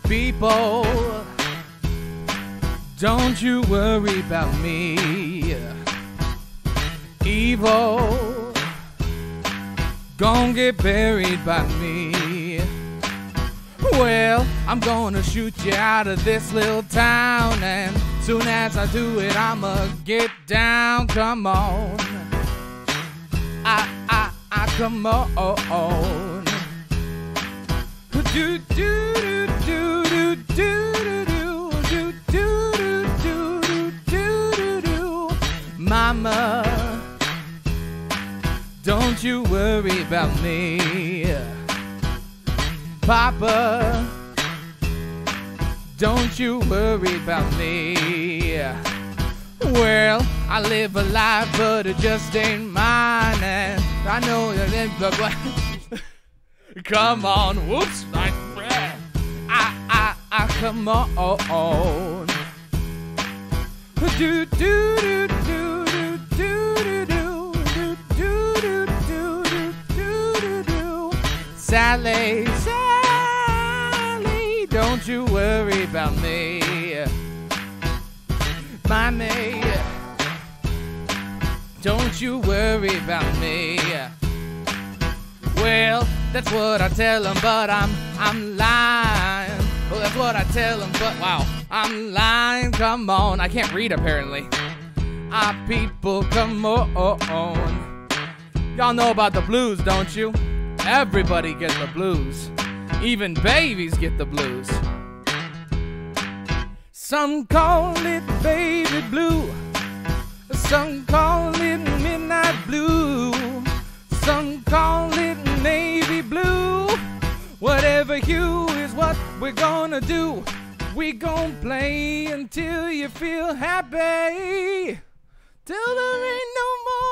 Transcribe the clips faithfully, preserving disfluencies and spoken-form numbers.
people, don't you worry about me. Evil, gon' get buried by me. Well, I'm gonna shoot you out of this little town, and soon as I do it, I'ma get down. Come on, I, I, I, come on. Do, do, do, do, do, do, do, do, do, do, do, do, do. Mama, don't you worry about me. Papa, don't you worry about me. Well, I live a life, but it just ain't mine, and I know that it's come on, whoops, I, I, I, I, come on. Do, do, do, do, do, do, do, do, do, do, do, do, do. Sally, Sally, don't you worry about me. Mommy, don't you worry about me. Well, that's what I tell them, but I'm, I'm lying. Well, that's what I tell them, but wow, I'm lying. Come on, I can't read apparently. Ah, people, come on. Y'all know about the blues, don't you? Everybody gets the blues. Even babies get the blues. Some call it baby blue. Some call it midnight blue. Some call it navy blue. Whatever hue is what we're gonna do. We gon' play until you feel happy. Till there ain't no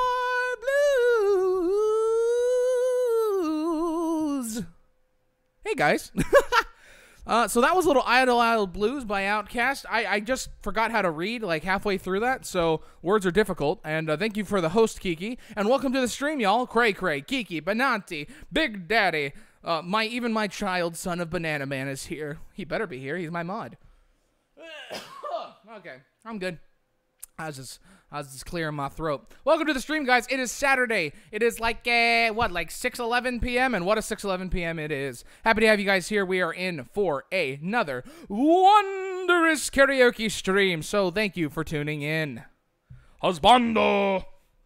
more blues. Hey guys. uh, so that was a little Idle Idle Blues by Outkast. I, I just forgot how to read like halfway through that, so words are difficult. And uh, thank you for the host, Kiki. And welcome to the stream, y'all. Cray Cray, Kiki, Benanti, Big Daddy. Uh, my even my child son of Banana Man is here. He better be here. He's my mod. Okay, I'm good. I was just I was just clearing my throat. Welcome to the stream, guys. It is Saturday. It is like uh, what, like six eleven p m and what a six eleven p m it is. Happy to have you guys here. We are in for another wondrous karaoke stream. So thank you for tuning in. Husbando.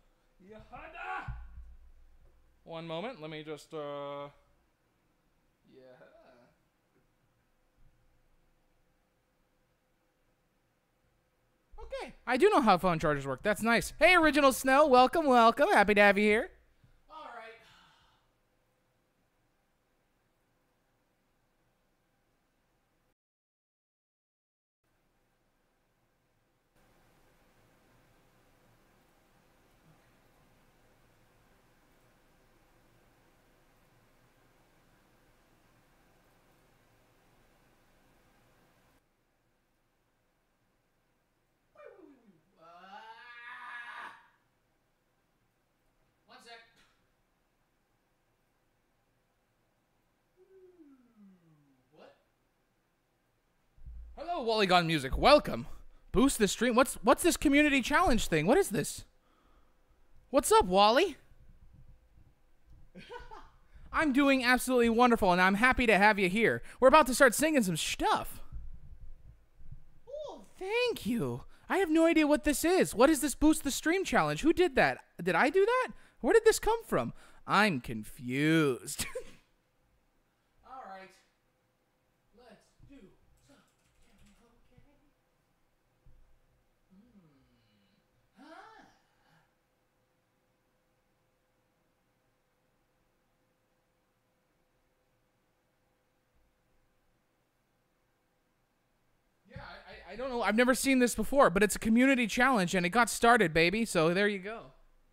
One moment. Let me just uh. Okay, I do know how phone chargers work. That's nice. Hey, Original Snow, welcome, welcome. Happy to have you here. All right. Hello, Wally Gone Music. Welcome. Boost the stream. What's what's this community challenge thing? What is this? What's up, Wally? I'm doing absolutely wonderful, and I'm happy to have you here. We're about to start singing some stuff. Oh, thank you. I have no idea what this is. What is this Boost the Stream challenge? Who did that? Did I do that? Where did this come from? I'm confused. All right. Let's do something. Okay. Hmm. Huh. Yeah, I, I, I don't know. I've never seen this before, but it's a community challenge, and it got started, baby. So there you go.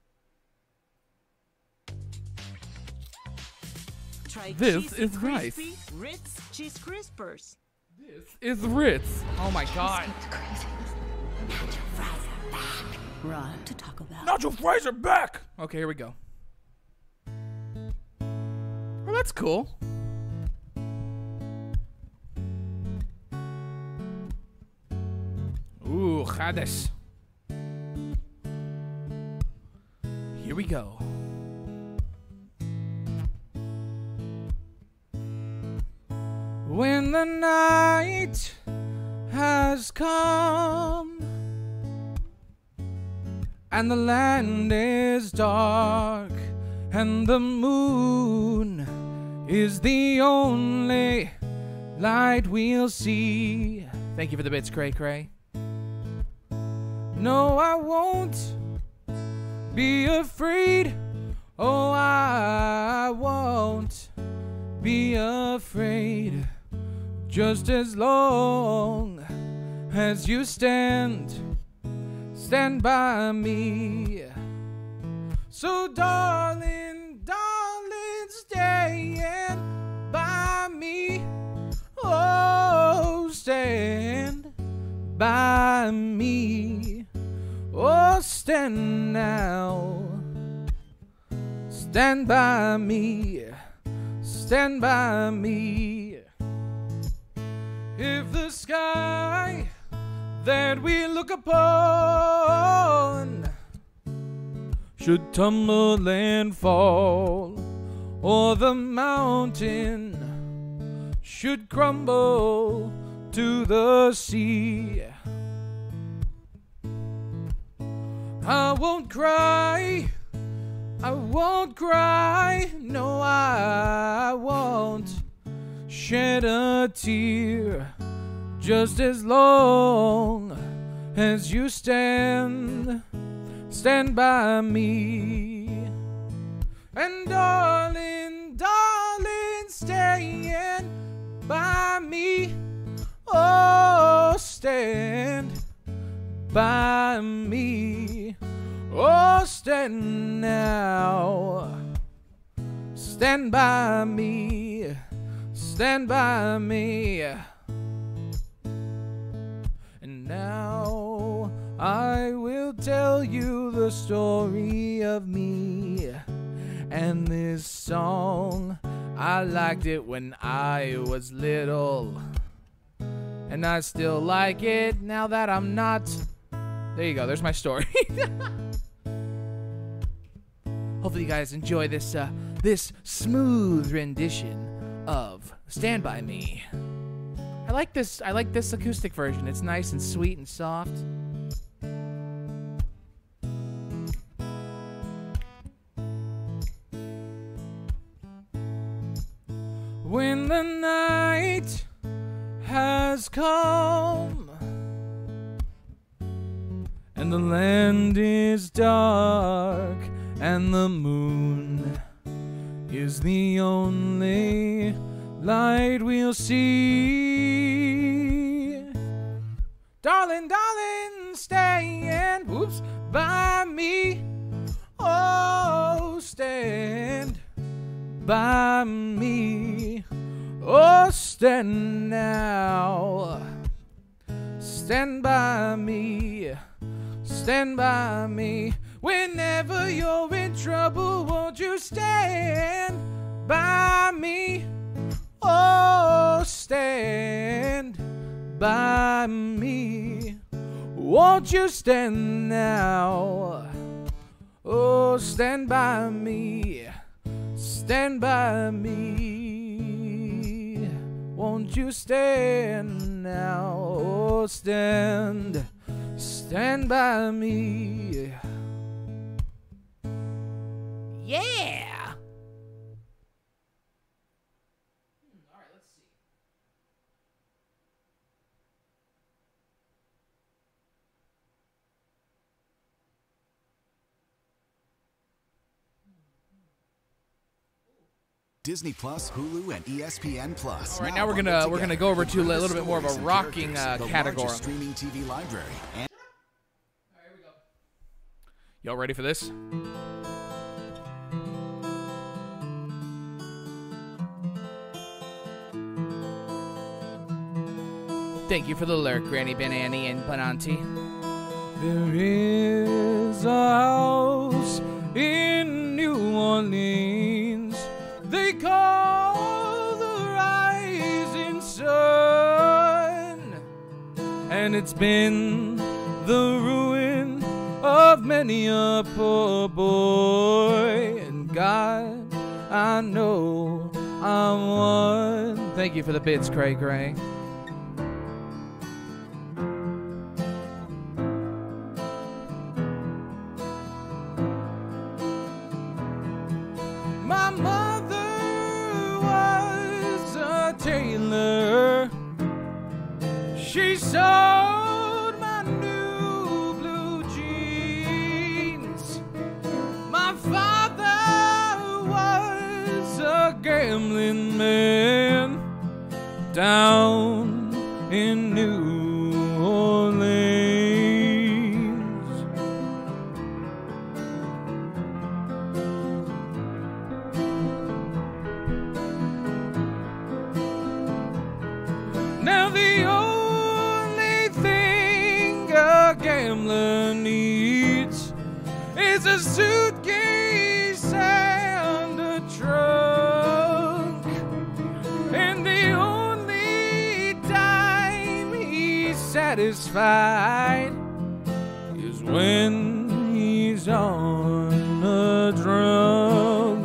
Try This is rice. Ritz cheese crispers. This is Ritz. Oh my god. Nacho fries are back. Run to Taco Bell. Nacho fries are back. Okay, here we go. Oh, that's cool. Hades. Here we go. When the night has come and the land is dark and the moon is the only light we'll see. Thank you for the bits, Cray Cray. No, I won't be afraid. Oh, I won't be afraid. Just as long as you stand, stand by me. So darling, darling, stand by me. Oh, stand by me. Oh, stand now. Stand by me. Stand by me. If the sky that we look upon should tumble and fall, or the mountain should crumble to the sea, I won't cry, I won't cry, no, I won't shed a tear, just as long as you stand, stand by me. And darling, darling, stand by me. Oh, stand by me. Oh, stand now. Stand by me. Stand by me. And now I will tell you the story of me and this song. I liked it when I was little, and I still like it now that I'm not. There you go, there's my story. Hopefully you guys enjoy this uh, this smooth rendition of Stand By Me. I like this I like this acoustic version. It's nice and sweet and soft. When the night has come and the land is dark and the moon is the only light we'll see, darling, darling, stand, whoops, by me. Oh, stand by me. Oh, stand now. Stand by me. Stand by me. Whenever you're in trouble, won't you stand by me? Oh, stand by me. Won't you stand now? Oh, stand by me. Stand by me. Won't you stand now? Oh, stand. Stand by me. Yeah! All right, let's see. Disney Plus, Hulu, and E S P N Plus. All right, now, now we're gonna we're gonna go over to a little bit more of a rocking uh, category. Streaming T V library. And all right, here we go. Y'all ready for this? Thank you for the lyric, Granny Banani and Bananti. There is a house in New Orleans they call the Rising Sun, and it's been the ruin of many a poor boy. And God, I know I'm one. Thank you for the bits, Cray Cray. My mother was a tailor. She sewed my new blue jeans. My father was a gambling man down in New Orleans. Now the only thing a gambler needs is a suitcase and a trunk, and the only time he's satisfied is when he's on a drunk.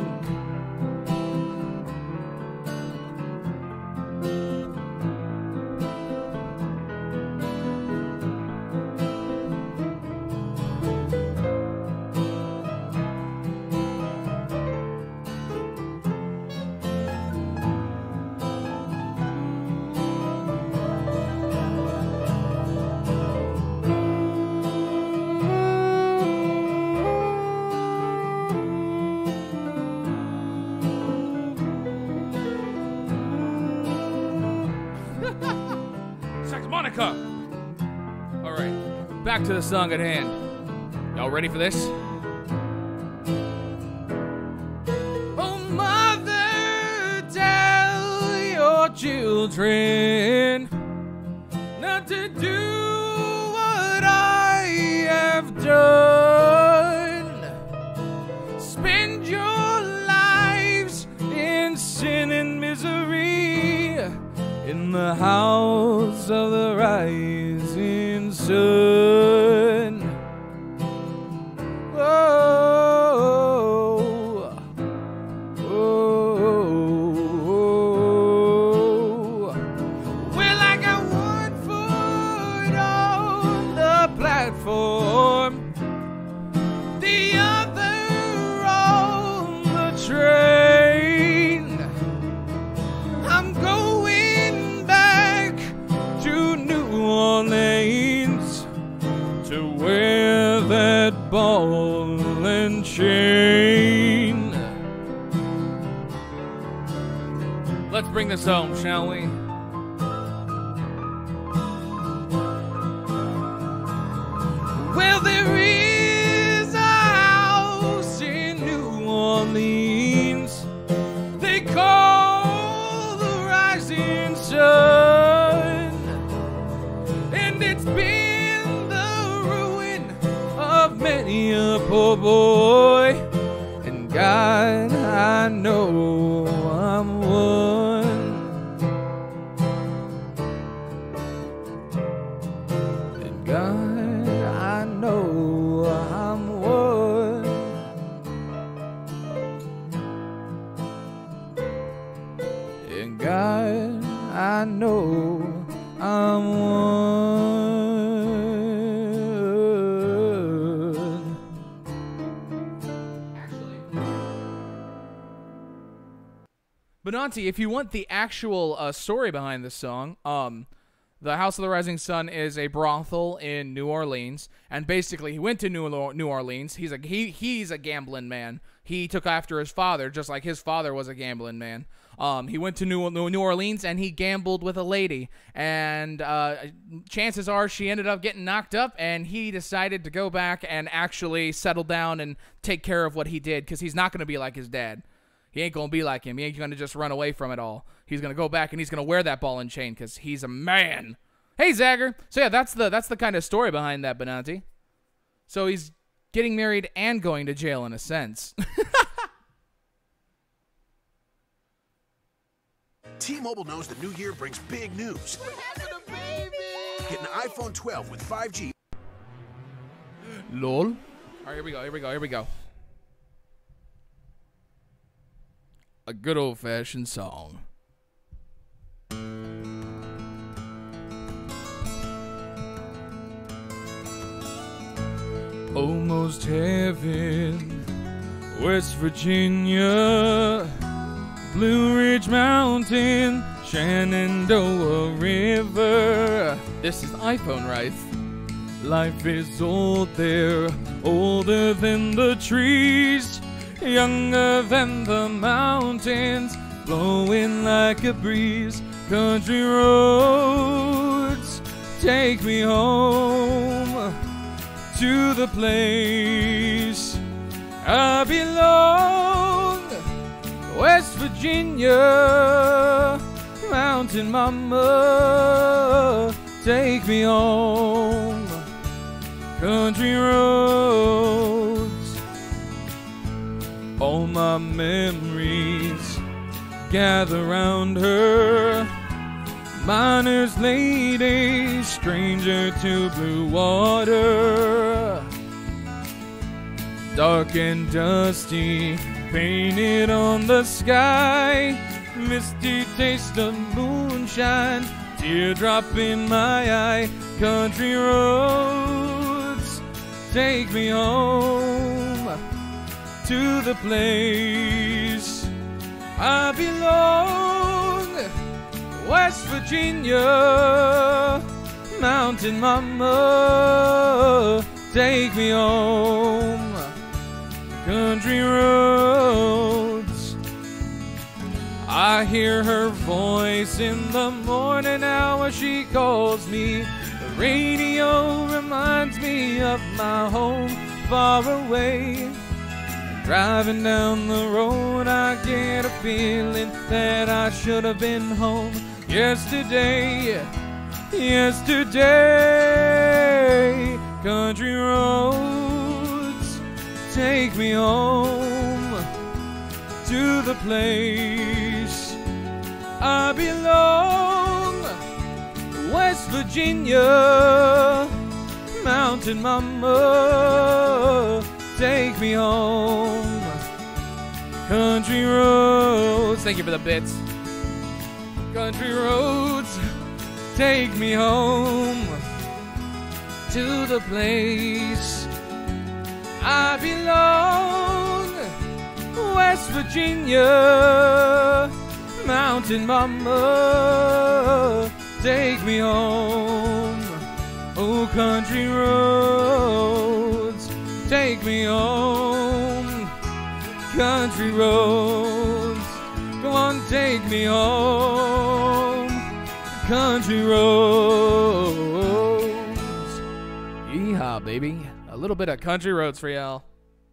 Monica. All right, back to the song at hand. Y'all ready for this? Oh, mother, tell your children not to do what I have done. Spend your lives in sin and misery in the house of the rising sun. Oh, oh, oh. Well, I got one foot on the platform, the other on the train. I'm going back to New Orleans to wear that ball and chain. Let's bring this home, shall we? Well, there is a house in New Orleans they call the Rising Sun, and it's been the ruin of many a poor boy. And God, I know I'm one. And God, I know I'm one. And God, I know I'm one. Actually, Benanti, if you want the actual uh, story behind this song, um, the House of the Rising Sun is a brothel in New Orleans, and basically he went to New New Orleans. He's a he he's a gambling man. He took after his father, just like his father was a gambling man. Um, he went to New New Orleans and he gambled with a lady, and uh, chances are she ended up getting knocked up, and he decided to go back and actually settle down and take care of what he did, because he's not going to be like his dad. He ain't going to be like him. He ain't going to just run away from it all. He's going to go back and he's going to wear that ball and chain because he's a man. Hey, Zagger. So, yeah, that's the that's the kind of story behind that, Benanti. So he's getting married and going to jail in a sense. T-Mobile knows the new year brings big news. We're having a baby! Get an iPhone twelve with five G. Lol. All right, here we go. Here we go. Here we go. A good old-fashioned song. Almost heaven, West Virginia, Blue Ridge Mountain, Shenandoah River. This is iPhone Rice. Life is old there, older than the trees, younger than the mountains, blowing like a breeze. Country roads, take me home to the place I belong. West Virginia, mountain mama, take me home. Country roads, all my memories gather round her. Miner's lady, stranger to blue water. Dark and dusty, painted on the sky. Misty taste of moonshine, teardrop in my eye. Country roads, take me home to the place I belong. West Virginia, mountain mama, take me home. Country roads, I hear her voice in the morning hour. She calls me. The radio reminds me of my home far away. Driving down the road, I get a feeling that I should have been home yesterday. Yesterday, country roads, take me home to the place I belong. West Virginia, mountain mama, take me home. Country roads, thank you for the bits. Country roads, take me home to the place I belong. West Virginia, mountain mama, take me home. Oh, country roads, take me home. Country roads, go on, take me home. Country roads. Yeehaw, baby. A little bit of country roads for y'all.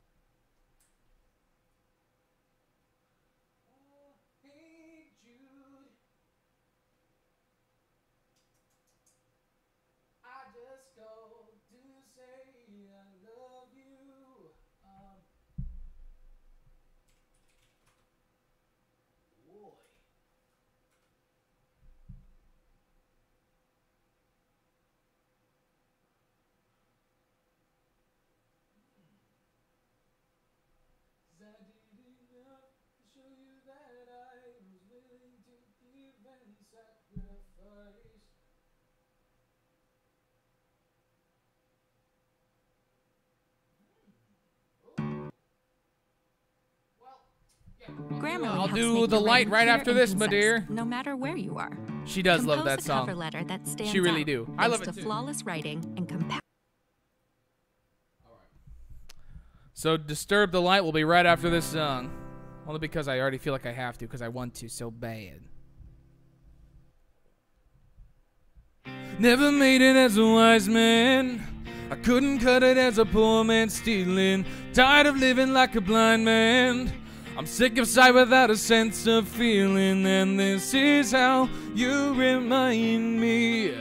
Grammarly I'll helps do make the your light writing right clear after and this, my concise, dear. No matter where you are. She does love Compose that a song. cover letter that stands She really out, do. I love thanks it to too. flawless writing and compact. So Disturb the Light will be right after this song. Only because I already feel like I have to, because I want to so bad. Never made it as a wise man. I couldn't cut it as a poor man stealing. Tired of living like a blind man. I'm sick of sight without a sense of feeling. And this is how you remind me.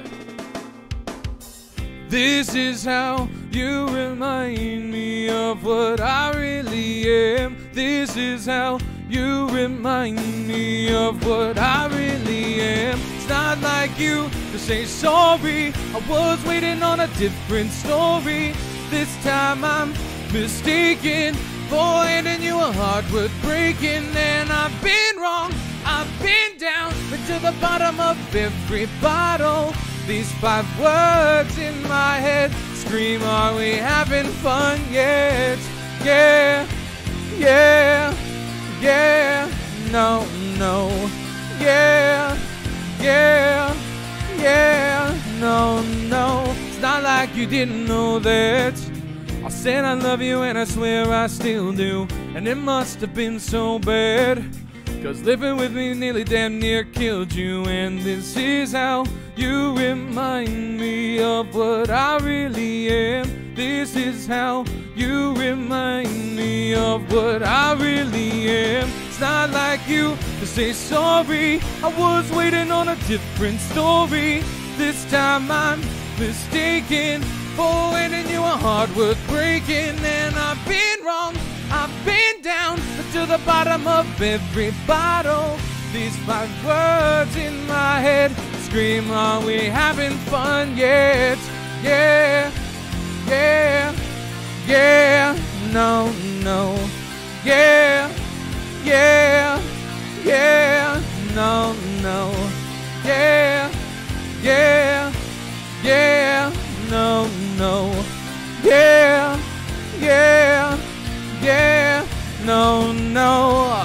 This is how you remind me of what I really am. This is how you remind me of what I really am. It's not like you to say sorry. I was waiting on a different story. This time I'm mistaken for handing you a heart worth breaking. And I've been wrong, I've been down, but to the bottom of every bottle. These five words in my head scream, are we having fun yet? Yeah, yeah, yeah, no, no, yeah, yeah, yeah, no, no. It's not like you didn't know that I said I love you and I swear I still do. And it must have been so bad, 'cause living with me nearly damn near killed you. And this is how you remind me of what I really am. This is how you remind me of what I really am. It's not like you to say sorry, I was waiting on a different story. This time I'm mistaken for handing you a heart worth breaking. And I've been wrong, I've been down, but to the bottom of every bottle. These five words in my head scream, are we having fun yet? Yeah, yeah, yeah, no, no, yeah, yeah, yeah, no, no, yeah, yeah, yeah, no, no, yeah, yeah, yeah, no, no.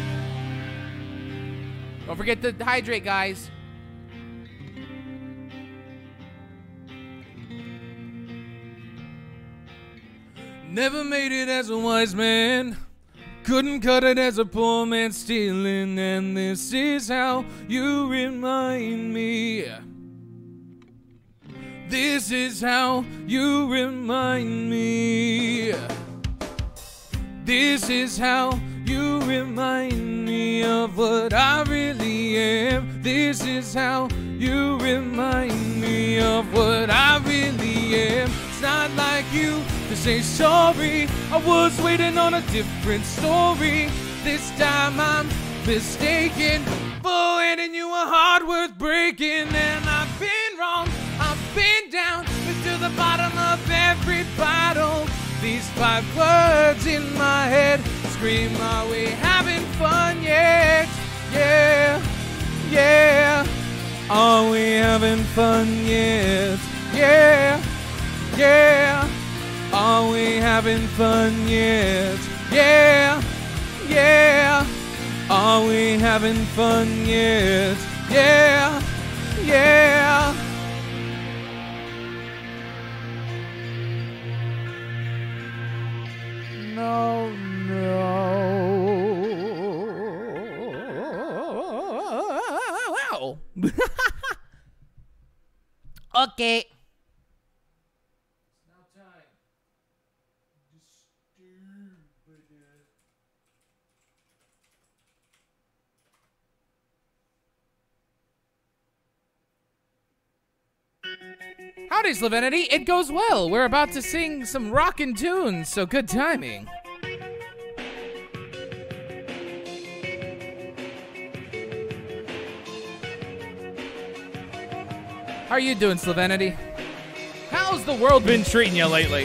Don't forget to hydrate, guys. Never made it as a wise man, couldn't cut it as a poor man stealing. And this is how you remind me. This is how you remind me. This is how you remind me of what I really am. This is how you remind me of what I really am. It's not like you to say sorry, I was waiting on a different story. This time I'm mistaken for handing you a heart worth breaking. And I've been wrong, I've been down, but to the bottom of every bottle. These five words in my head scream, are we having fun yet? Yeah, yeah, are we having fun yet? Yeah, yeah, are we having fun yet? Yeah, yeah, are we having fun yet? Yeah, yeah. No, no. Okay. Now time. Howdy, Slavinity. It goes well. We're about to sing some rockin' tunes, so good timing. How are you doing, Slavinity? How's the world been treating you lately?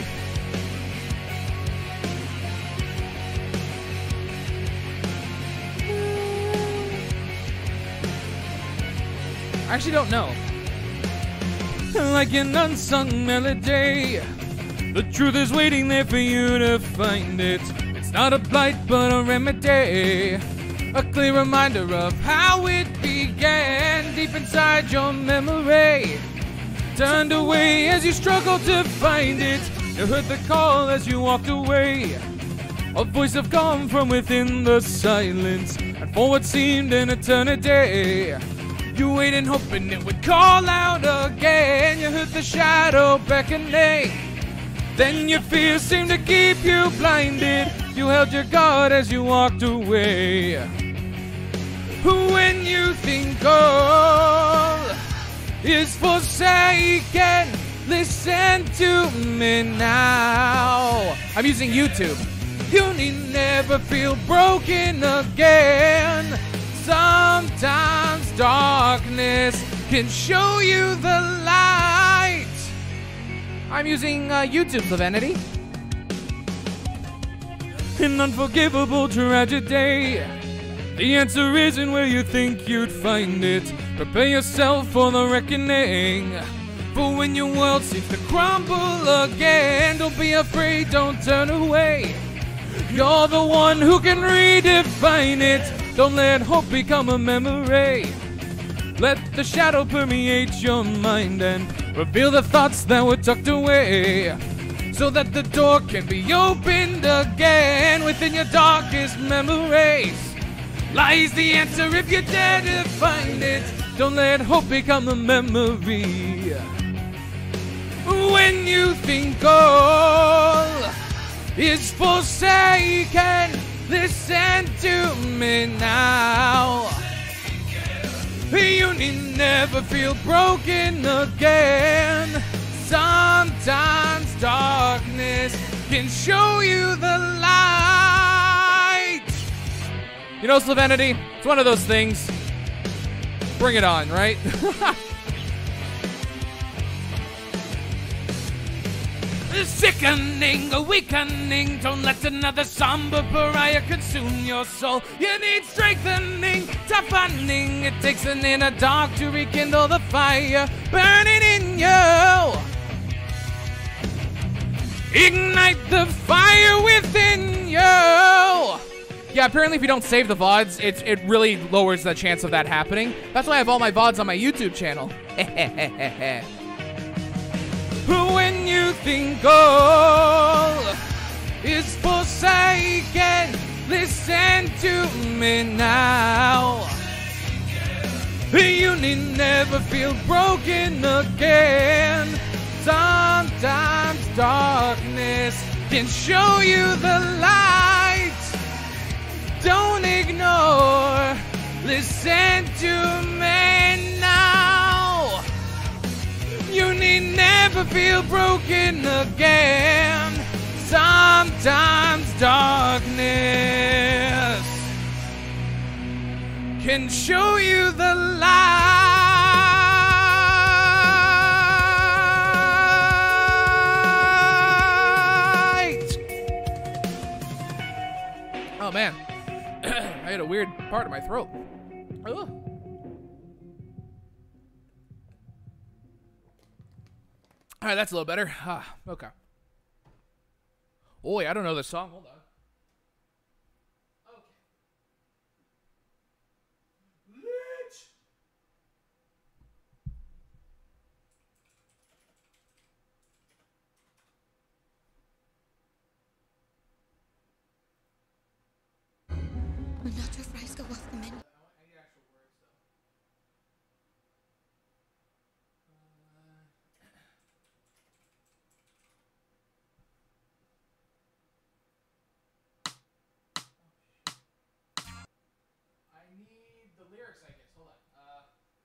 I actually don't know. Like an unsung melody, the truth is waiting there for you to find it. It's not a blight but a remedy, a clear reminder of how it began deep inside your memory. Turned away as you struggled to find it. You heard the call as you walked away, a voice of calm from within the silence. And for what seemed an eternity, you waited hoping it would call out again. You heard the shadow beckoning, then your fear seemed to keep you blinded. You held your guard as you walked away. When you think all is forsaken, listen to me now. I'm using YouTube. You need never feel broken again. Sometimes darkness can show you the light. I'm using uh, YouTube, Slavenity. An unforgivable tragedy. The answer isn't where you think you'd find it. Prepare yourself for the reckoning. For when your world seems to crumble again, don't be afraid, don't turn away. You're the one who can redefine it. Don't let hope become a memory. Let the shadow permeate your mind and reveal the thoughts that were tucked away, so that the door can be opened again. Within your darkest memories lies the answer if you dare to find it. Don't let hope become a memory. When you think all is forsaken, listen to me now. You need never feel broken again. Sometimes darkness can show you the light. You know, Slavenity, it's one of those things. Bring it on, right? Sickening, awakening. Don't let another somber pariah consume your soul. You need strengthening, toughening. It takes an inner dark to rekindle the fire burning in you. Ignite the fire within you. Yeah, apparently if you don't save the V O Ds, it, it really lowers the chance of that happening. That's why I have all my V O Ds on my YouTube channel. When you think all is forsaken, listen to me now. You need never feel broken again. Sometimes darkness can show you the light. Don't ignore, listen to me now. You need never feel broken again. Sometimes darkness can show you the light. Oh, man. I had a weird part of my throat. Ugh. All right, that's a little better. Ah, okay. Oh, yeah, I don't know this song. Hold on. Okay. Lich. Nacho fries go off the menu. Lyrics, I guess. Hold on. Uh,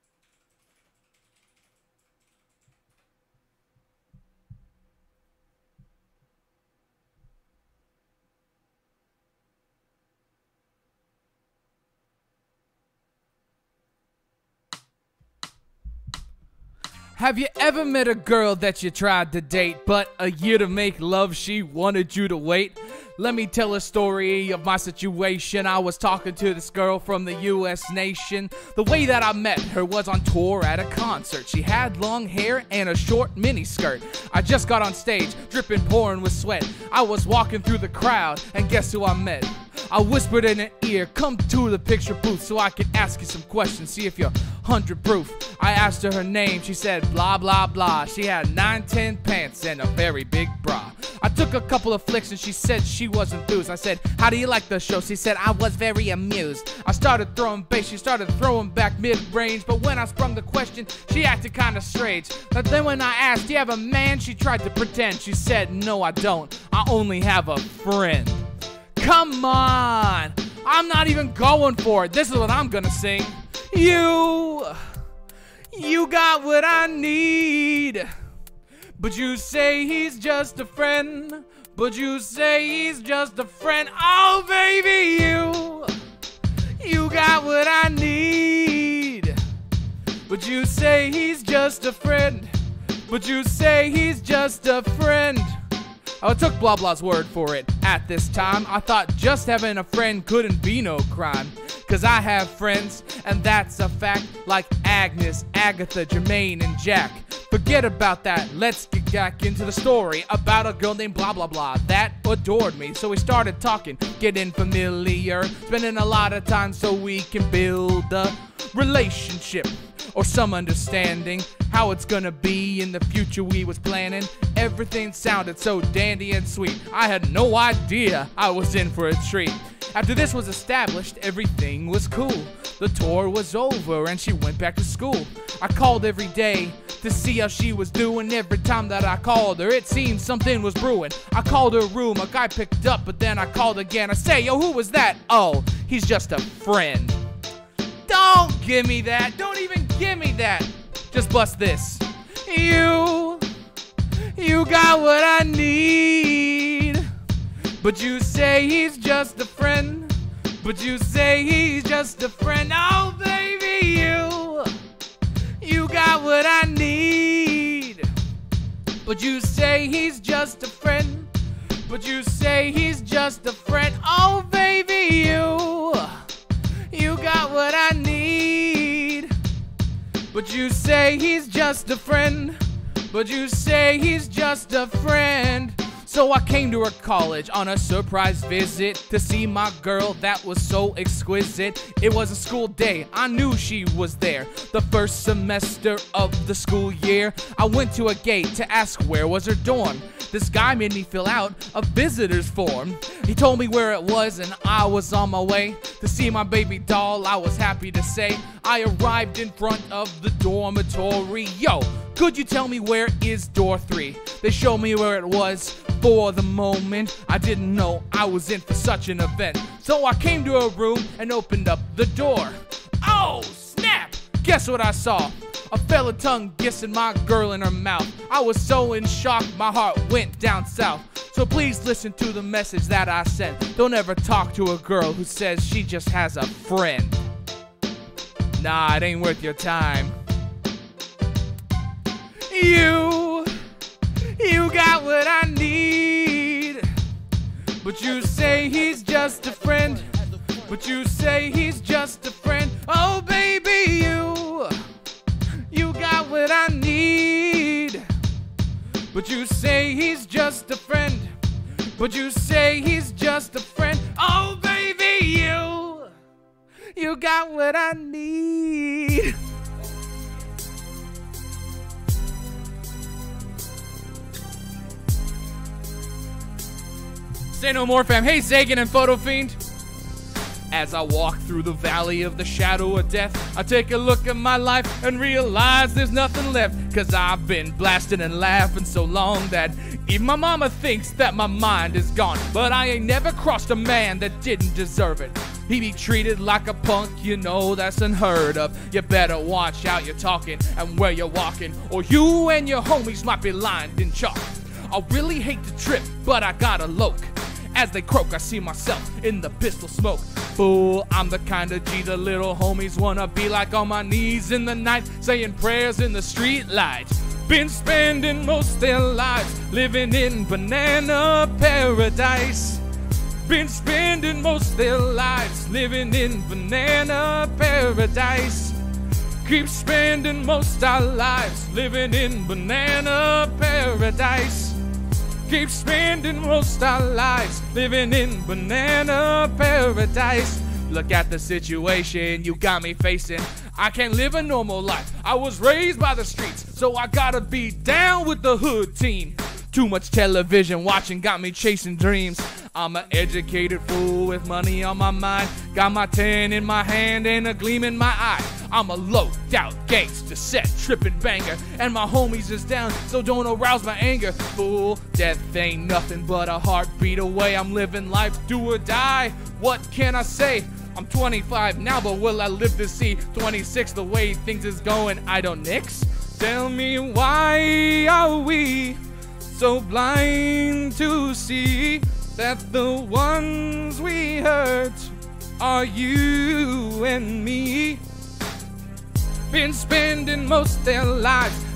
Have you ever met a girl that you tried to date, but a year to make love she wanted you to wait? Let me tell a story of my situation. I was talking to this girl from the U S nation. The way that I met her was on tour at a concert. She had long hair and a short mini skirt. I just got on stage, dripping, pouring with sweat. I was walking through the crowd, and guess who I met? I whispered in her ear, come to the picture booth so I could ask you some questions, see if you're hundred proof. I asked her her name, she said blah blah blah. She had nine ten pants and a very big bra. I took a couple of flicks and she said she was enthused. I said, how do you like the show? She said, I was very amused. I started throwing bass, she started throwing back mid-range, but when I sprung the question, she acted kinda strange. But then when I asked, do you have a man? She tried to pretend. She said, no I don't, I only have a friend. Come on, I'm not even going for it. This is what I'm gonna sing. You, you got what I need, but you say he's just a friend. But you say he's just a friend. Oh baby, you, you got what I need, but you say he's just a friend. but you say he's just a friend. Oh, it took blah blah's word for it. At this time, I thought just having a friend couldn't be no crime. Cause I have friends, and that's a fact, like Agnes, Agatha, Jermaine, and Jack. Forget about that, let's get back into the story about a girl named blah blah blah that adored me. So we started talking, getting familiar, spending a lot of time so we can build a relationship or some understanding how it's gonna be in the future we was planning. Everything sounded so dandy and sweet, I had no idea I was in for a treat. After this was established, everything was cool. The tour was over and she went back to school. I called every day to see how she was doing. Every time that I called her, it seemed something was brewing. I called her room, a guy picked up, but then I called again. I say, yo, who was that? Oh, he's just a friend. Don't give me that, don't even give me that. Just bust this. You, you got what I need. But you say he's just a friend. But you say he's just a friend. Oh, baby, you, you got what I need. But you say he's just a friend. But you say he's just a friend. Oh, baby, you, you got what I need. But you say he's just a friend. But you say he's just a friend. So I came to her college on a surprise visit to see my girl that was so exquisite. It was a school day, I knew she was there. The first semester of the school year, I went to a gate to ask where was her dorm. This guy made me fill out a visitor's form. He told me where it was and I was on my way to see my baby doll. I was happy to say I arrived in front of the dormitory. Yo, could you tell me where is door three? They showed me where it was. For the moment, I didn't know I was in for such an event. So I came to her room and opened up the door. Oh, snap! Guess what I saw? A fella tongue kissing my girl in her mouth. I was so in shock, my heart went down south. So please listen to the message that I sent. Don't ever talk to a girl who says she just has a friend. Nah, it ain't worth your time. You, you got what I need. But you say he's just a friend. But you say he's just a friend. Oh, baby, you, you got what I need. But you say he's just a friend. But you say he's just a friend. Oh, baby, you, you got what I need. Say no more, fam. Hey, Zagan and Photo Fiend. As I walk through the valley of the shadow of death, I take a look at my life and realize there's nothing left. Cause I've been blasting and laughing so long that even my mama thinks that my mind is gone. But I ain't never crossed a man that didn't deserve it. He be treated like a punk, you know that's unheard of. You better watch out you're talking and where you're walking, or you and your homies might be lined in chalk. I really hate to trip, but I gotta loke. As they croak, I see myself in the pistol smoke. Fool, I'm the kind of G the little homies wanna be like, on my knees in the night, saying prayers in the street lights. Been spending most their lives living in banana paradise. Been spending most their lives living in banana paradise. Keep spending most our lives living in banana paradise. Keep spending most our lives living in banana paradise. Look at the situation you got me facing. I can't live a normal life. I was raised by the streets, so I gotta be down with the hood team. Too much television watching got me chasing dreams. I'm an educated fool with money on my mind. Got my ten in my hand and a gleam in my eye. I'm a loped out gangster, set tripping banger, and my homies is down, so don't arouse my anger. Fool, death ain't nothing but a heartbeat away. I'm living life, do or die. What can I say? I'm twenty-five now, but will I live to see twenty-six? The way things is going, I don't nix. Tell me, why are we so blind to see that the ones we hurt are you and me? Been spending most their lives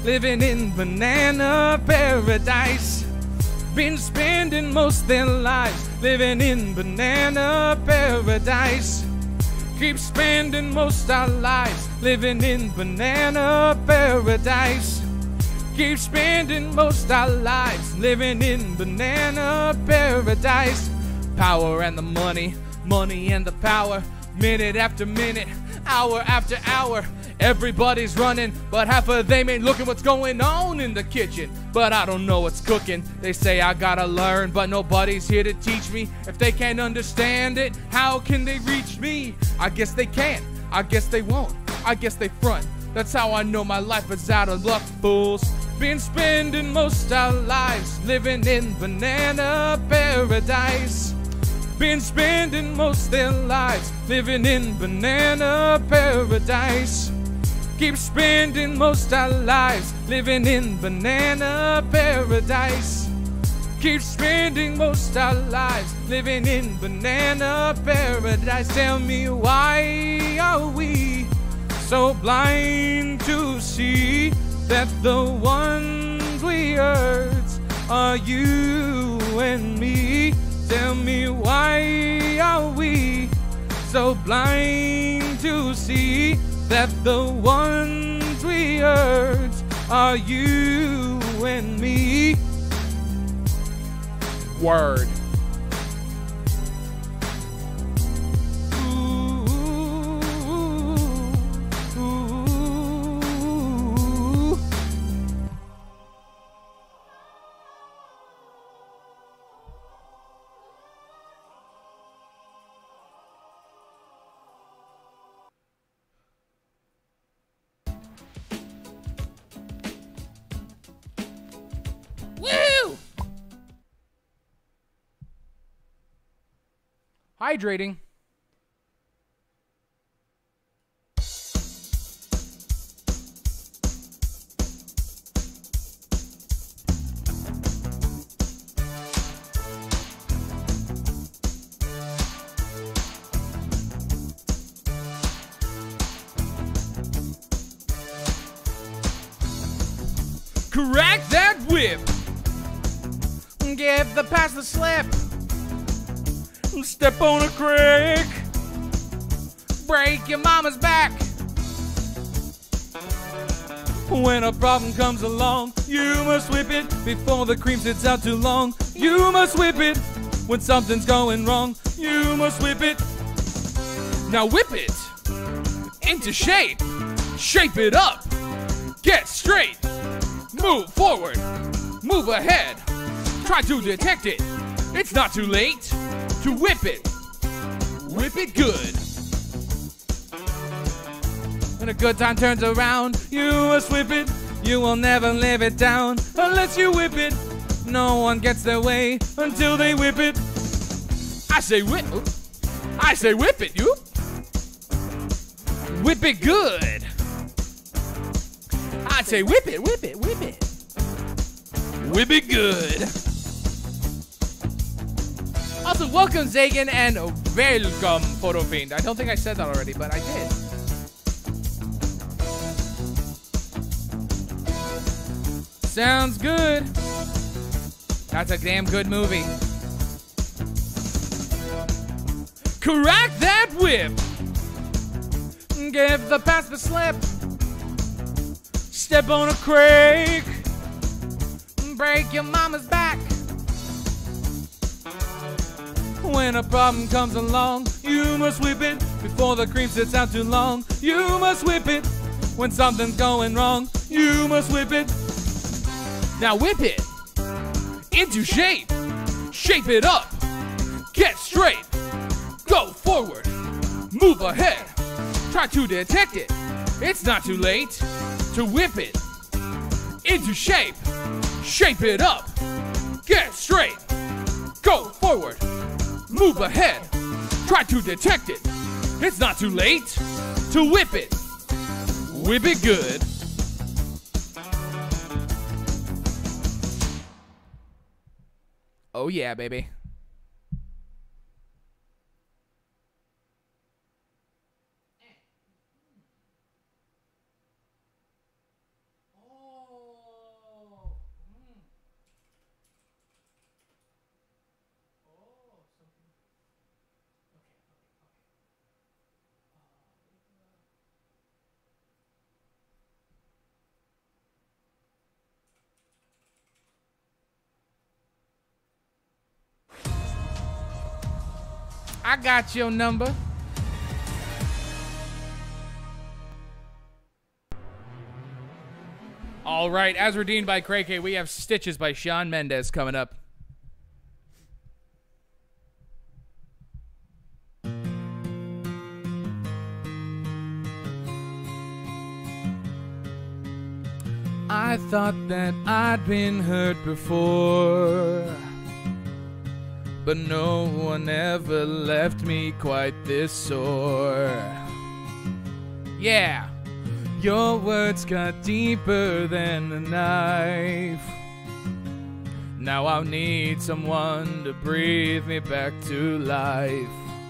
living in banana paradise. Been spending most their lives living in banana paradise. Keep spending most our lives living in banana paradise. Keep spending most our lives living in banana paradise. Power and the money, money and the power. Minute after minute, hour after hour. Everybody's running, but half of them ain't looking what's going on in the kitchen. But I don't know what's cooking. They say I gotta learn, but nobody's here to teach me. If they can't understand it, how can they reach me? I guess they can't, I guess they won't, I guess they front. That's how I know my life is out of luck, fools. Been spending most our lives living in banana paradise. Been spending most their lives living in banana paradise. Keep spending most our lives living in banana paradise. Keep spending most our lives living in banana paradise. Tell me, why are we so blind to see that the ones we hurt are you and me? Tell me, why are we so blind to see that the ones we hurt are you and me? Word. Ooh, ooh, ooh. Woo! Hydrating. Crack that whip. Give the pass the slip. Step on a crack. Break your mama's back. When a problem comes along, you must whip it before the cream sits out too long. You must whip it when something's going wrong. You must whip it. Now whip it into shape. Shape it up. Get straight. Move forward. Move ahead. Try to detect it. It's not too late to whip it. Whip it good. When a good time turns around, you must whip it. You will never live it down unless you whip it. No one gets their way until they whip it. I say whip. I say whip it, you. Whip it good. I say whip it, whip it, whip it. Whip it good. Also, welcome Zagan and welcome Photo Fiend. I don't think I said that already, but I did. Sounds good. That's a damn good movie. Crack that whip. Give the pass the slip. Step on a crack. Break your mama's back. When a problem comes along, you must whip it before the cream sits out too long. You must whip it when something's going wrong. You must whip it. Now whip it into shape. Shape it up. Get straight. Go forward. Move ahead. Try to detect it. It's not too late to whip it into shape. Shape it up. Get straight. Go forward. Move ahead. Try to detect it. It's not too late to whip it. Whip it good. Oh yeah, baby. I got your number. All right, as redeemed by Cray K, we have Stitches by Shawn Mendes coming up. I thought that I'd been hurt before, but no one ever left me quite this sore. Yeah, your words cut deeper than a knife. Now I'll need someone to breathe me back to life.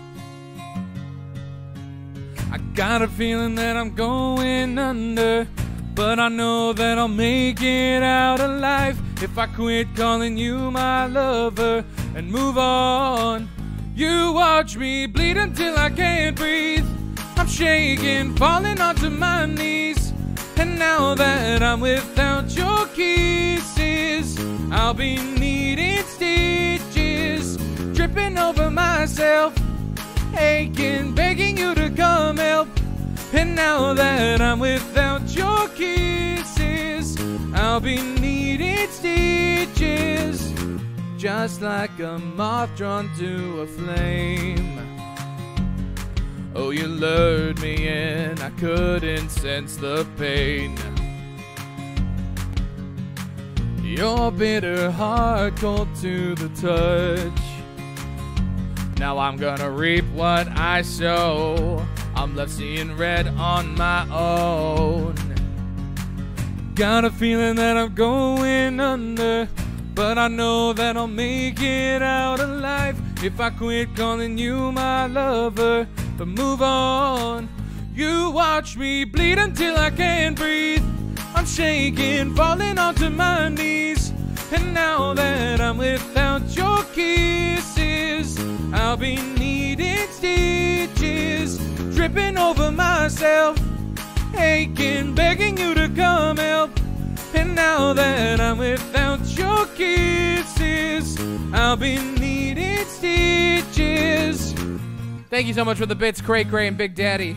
I got a feeling that I'm going under, but I know that I'll make it out alive if I quit calling you my lover and move on. You watch me bleed until I can't breathe. I'm shaking, falling onto my knees. And now that I'm without your kisses, I'll be needing stitches, tripping over myself, aching, begging you to come help. And now that I'm without your kisses, I'll be needing stitches, just like a moth drawn to a flame. Oh, you lured me in, I couldn't sense the pain. Your bitter heart cold to the touch. Now I'm gonna reap what I sow. I'm left seeing red on my own. Got a feeling that I'm going under, but I know that I'll make it out alive if I quit calling you my lover, but move on. You watch me bleed until I can't breathe. I'm shaking, falling onto my knees. And now that I'm without your kisses, I'll be needing stitches, tripping over myself, aching, begging you to come help. And now that I'm without your kisses, I'll be needing stitches. Thank you so much for the bits, Cray Cray and Big Daddy.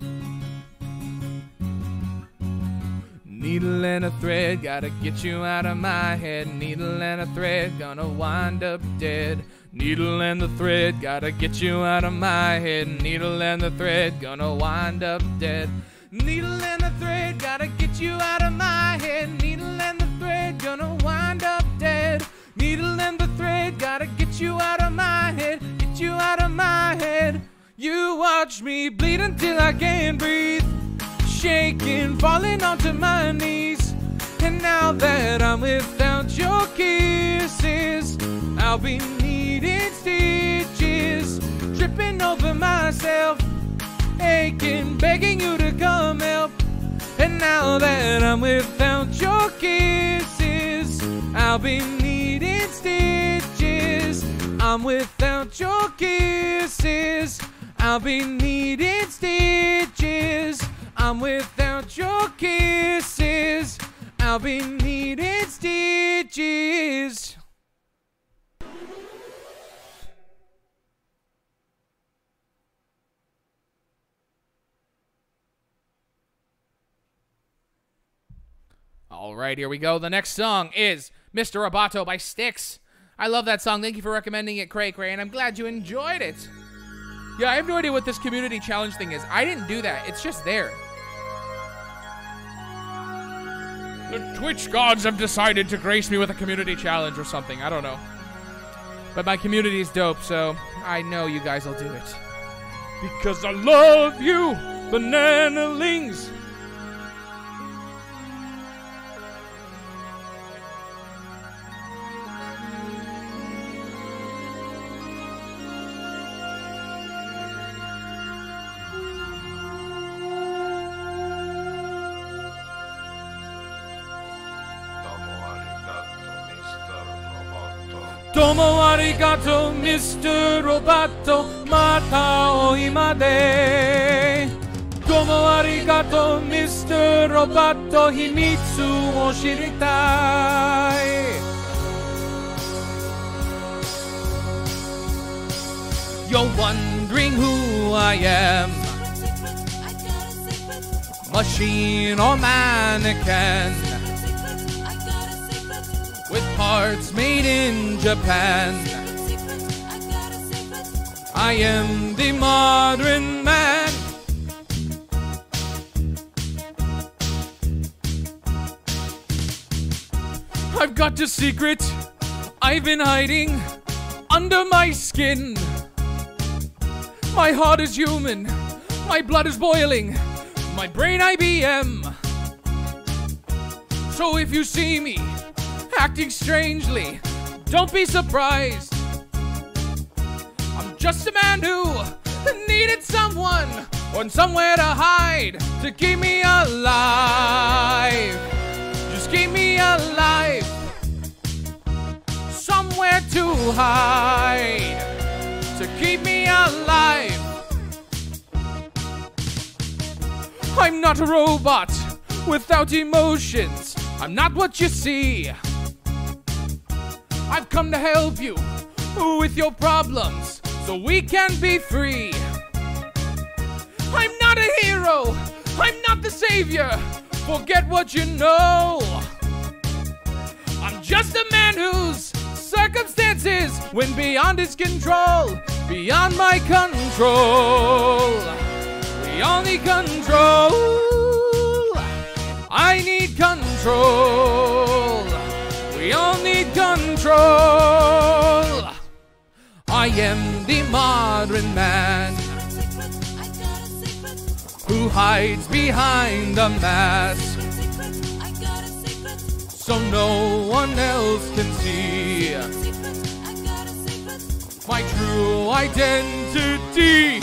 Needle and a thread, gotta get you out of my head. Needle and a thread, gonna wind up dead. Needle and the thread, gotta get you out of my head. Needle and the thread, gonna wind up dead. Needle and the thread, gotta get you out of my head. Needle and the thread, gonna wind up dead. Needle and the thread, gotta get you out of my head. Get you out of my head. You watch me bleed until I can't breathe, shaking, falling onto my knees. And now that I'm without your kisses, I'll be needing stitches, tripping over myself, aching, begging you to come help. And now that I'm without your kisses, I'll be needing stitches. I'm without your kisses, I'll be needing stitches. I'm without your kisses, I'll be needing stitches. All right, here we go. The next song is Mister Roboto by Styx. I love that song. Thank you for recommending it, Cray Cray, and I'm glad you enjoyed it. Yeah, I have no idea what this community challenge thing is. I didn't do that. It's just there. The Twitch gods have decided to grace me with a community challenge or something. I don't know. But my community is dope, so I know you guys will do it. Because I love you, banana-lings. Domo arigato, Mister Roboto, mata oi made. Domo arigato, Mister Roboto, himitsu wo shiritai. Your wondering who I am. Machine or mannequin, with parts made in Japan. I am the modern man. I've got a secret I've been hiding under my skin. My heart is human, my blood is boiling, my brain I B M. So if you see me acting strangely, don't be surprised. I'm just a man who needed someone or somewhere to hide to keep me alive. Just keep me alive. Somewhere to hide to keep me alive. I'm not a robot without emotions. I'm not what you see. I've come to help you with your problems so we can be free. I'm not a hero. I'm not the savior. Forget what you know. I'm just a man whose circumstances went beyond his control, beyond my control. Beyond the control. I need control. We all need control. I am the modern man who hides behind a mask so no one else can see my true identity.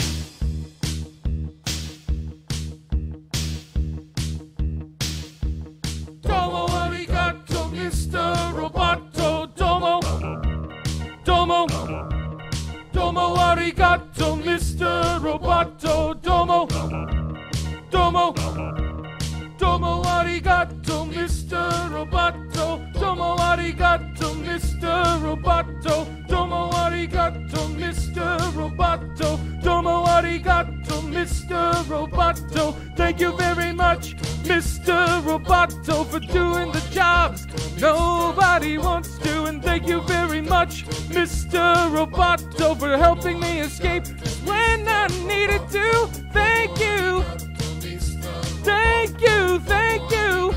Domo arigato, Mister Roboto. Domo, domo, domo arigato, Mister Roboto. Domo, domo, domo arigato, Mister Roboto. Domo arigato, Mister Roboto. Domo arigato, Mister Roboto. Domo arigato, Mister Roboto. Thank you very much, Mister Roboto, for doing the jobs nobody wants to. And thank you very much, Mister Roboto, for helping me escape when I needed to. Thank you. Thank you, thank you.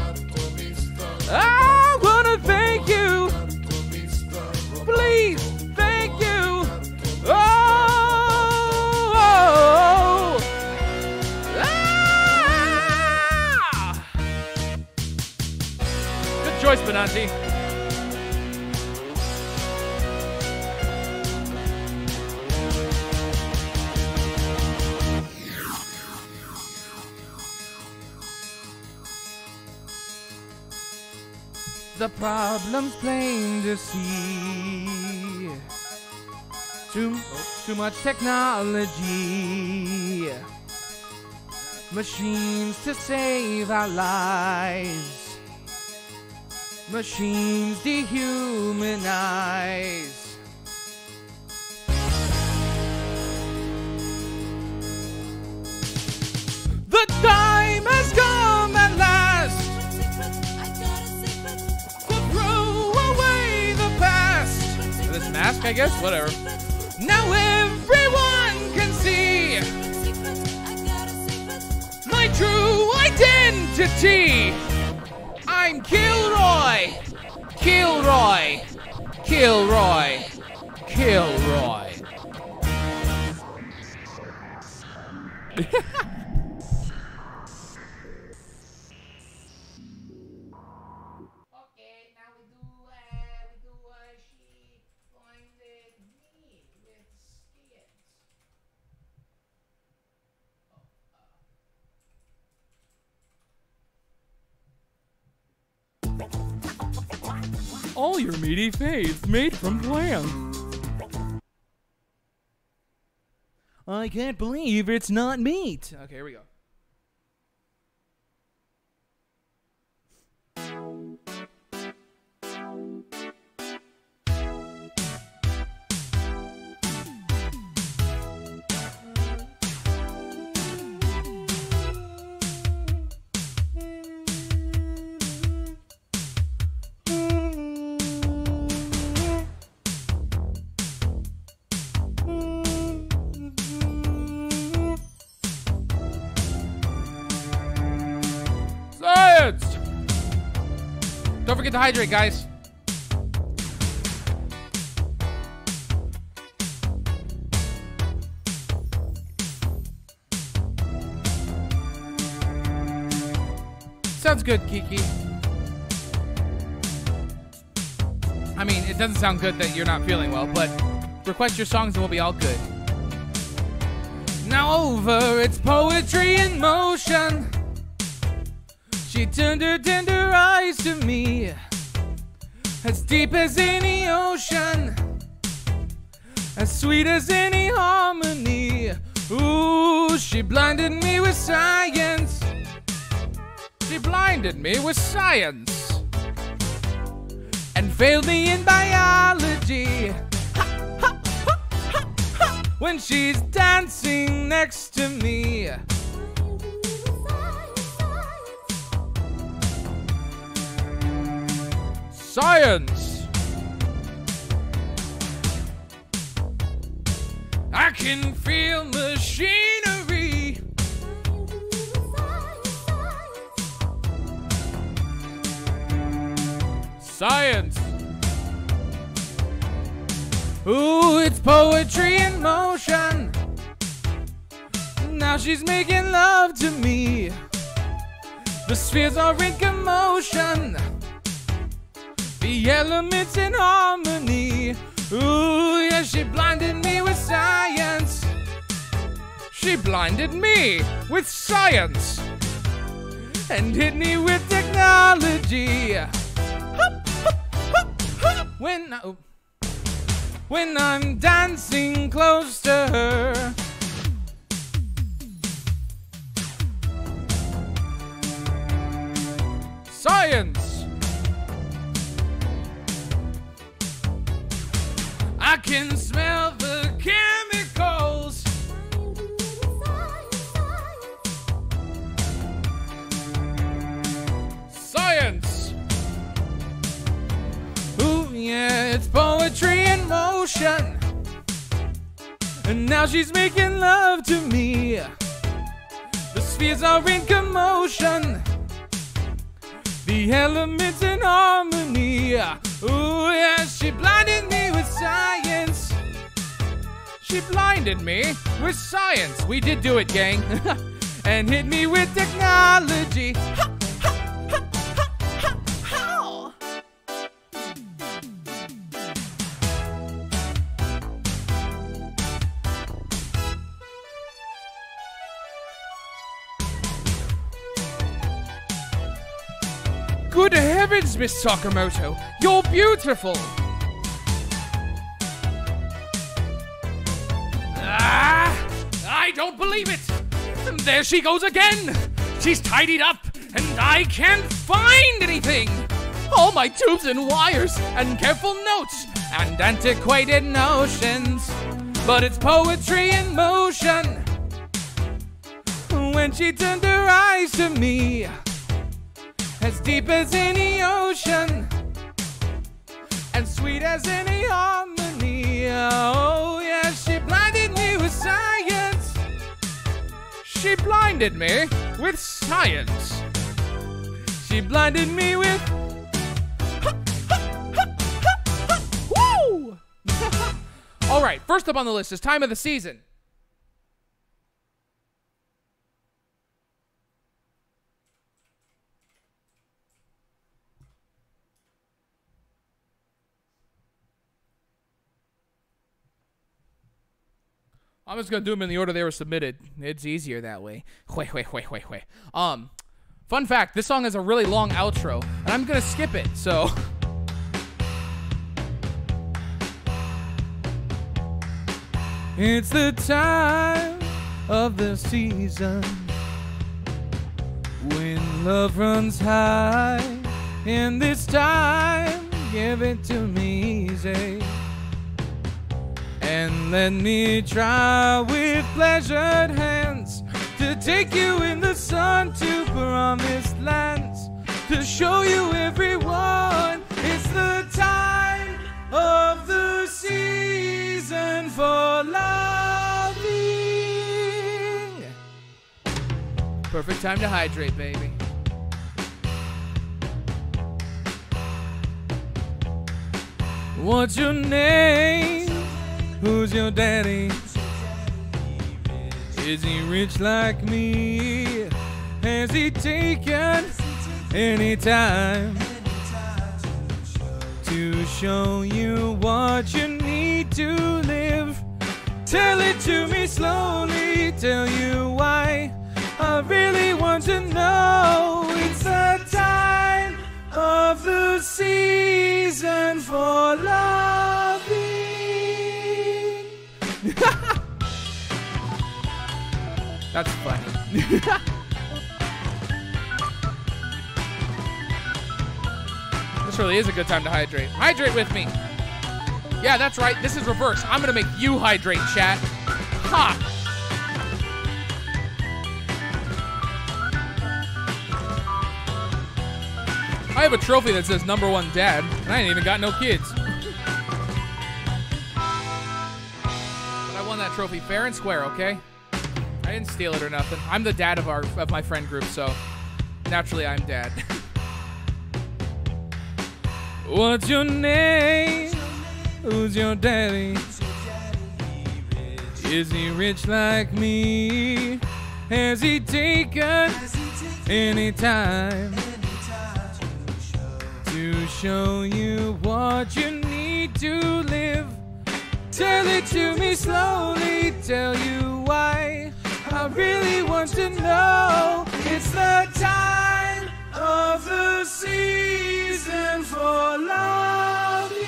I wanna thank you. Please, thank you. Oh, oh, oh. Ah! Good choice, Benanti. The problem's plain to see. Too, too much technology. Machines to save our lives. Machines dehumanize. The time has come at last. This mask, I guess? Whatever. Now everyone can see my true identity. I'm Kilroy. Kilroy. Kilroy. Kilroy. All your meaty faves made from plan. I can't believe it's not meat. Okay, here we go. forget to hydrate, guys. Sounds good, Kiki. I mean, it doesn't sound good that you're not feeling well, but request your songs and we'll be all good. Now over, it's poetry in motion. She turned her tender eyes to me, as deep as any ocean, as sweet as any harmony. Ooh, she blinded me with science. She blinded me with science and failed me in biology. Ha, ha, ha, ha, ha. When she's dancing next to me. Science. I can feel machinery. Science. Ooh, it's poetry in motion. Now she's making love to me. The spheres are in commotion. The elements in harmony. Ooh, yeah, she blinded me with science. She blinded me with science and hit me with technology. When I, when I'm dancing close to her. Science. I can smell the chemicals. Science. Ooh, yeah, it's poetry in motion. And now she's making love to me. The spheres are in commotion. The elements in harmony. Ooh, yeah, she blinded me with science. She blinded me with science. We did do it, gang. And hit me with technology. Ha, ha, ha, ha, ha, ha. Good heavens, Miss Sakamoto, you're beautiful! Ah! I don't believe it! There she goes again! She's tidied up, and I can't find anything! All my tubes and wires, and careful notes, and antiquated notions. But it's poetry in motion. When she turned her eyes to me, as deep as any ocean, and sweet as any harmony. Oh, yeah, she blinded me with science. She blinded me with science. She blinded me with... Woo! All right, first up on the list is Time of the Season. I'm just gonna do them in the order they were submitted. It's easier that way. Wait, wait, wait, wait, wait. Um, fun fact: this song has a really long outro, and I'm gonna skip it. So, it's the time of the season when love runs high, and this time, give it to me easy. And let me try with pleasured hands to take you in the sun to promised lands, to show you everyone it's the time of the season for loving. Perfect time to hydrate, baby. What's your name? Who's your daddy? Is he rich like me? Has he taken any time to show you what you need to live? Tell it to me slowly, tell you why. I really want to know. It's the time of the season for loving. That's funny. This really is a good time to hydrate. Hydrate with me. Yeah, that's right. This is reverse. I'm gonna make you hydrate, chat. Ha! I have a trophy that says number one dad, and I ain't even got no kids. But I won that trophy fair and square, okay? I didn't steal it or nothing. I'm the dad of our of my friend group, so naturally I'm dad. What's your name? Who's your daddy? Is he rich like me? Has he taken any time to show you what you need to live? Tell it to me slowly, tell you why. I really want to know. It's the time of the season for loving.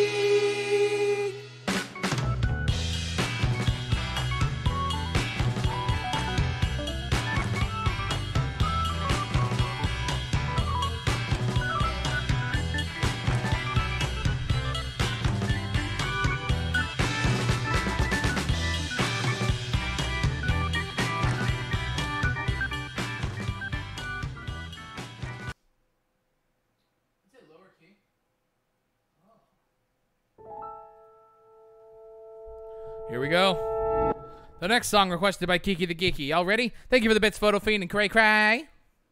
Here we go. The next song requested by Kiki the Geeky. Y'all ready? Thank you for the bits, Photo Fiend and Cray Cray.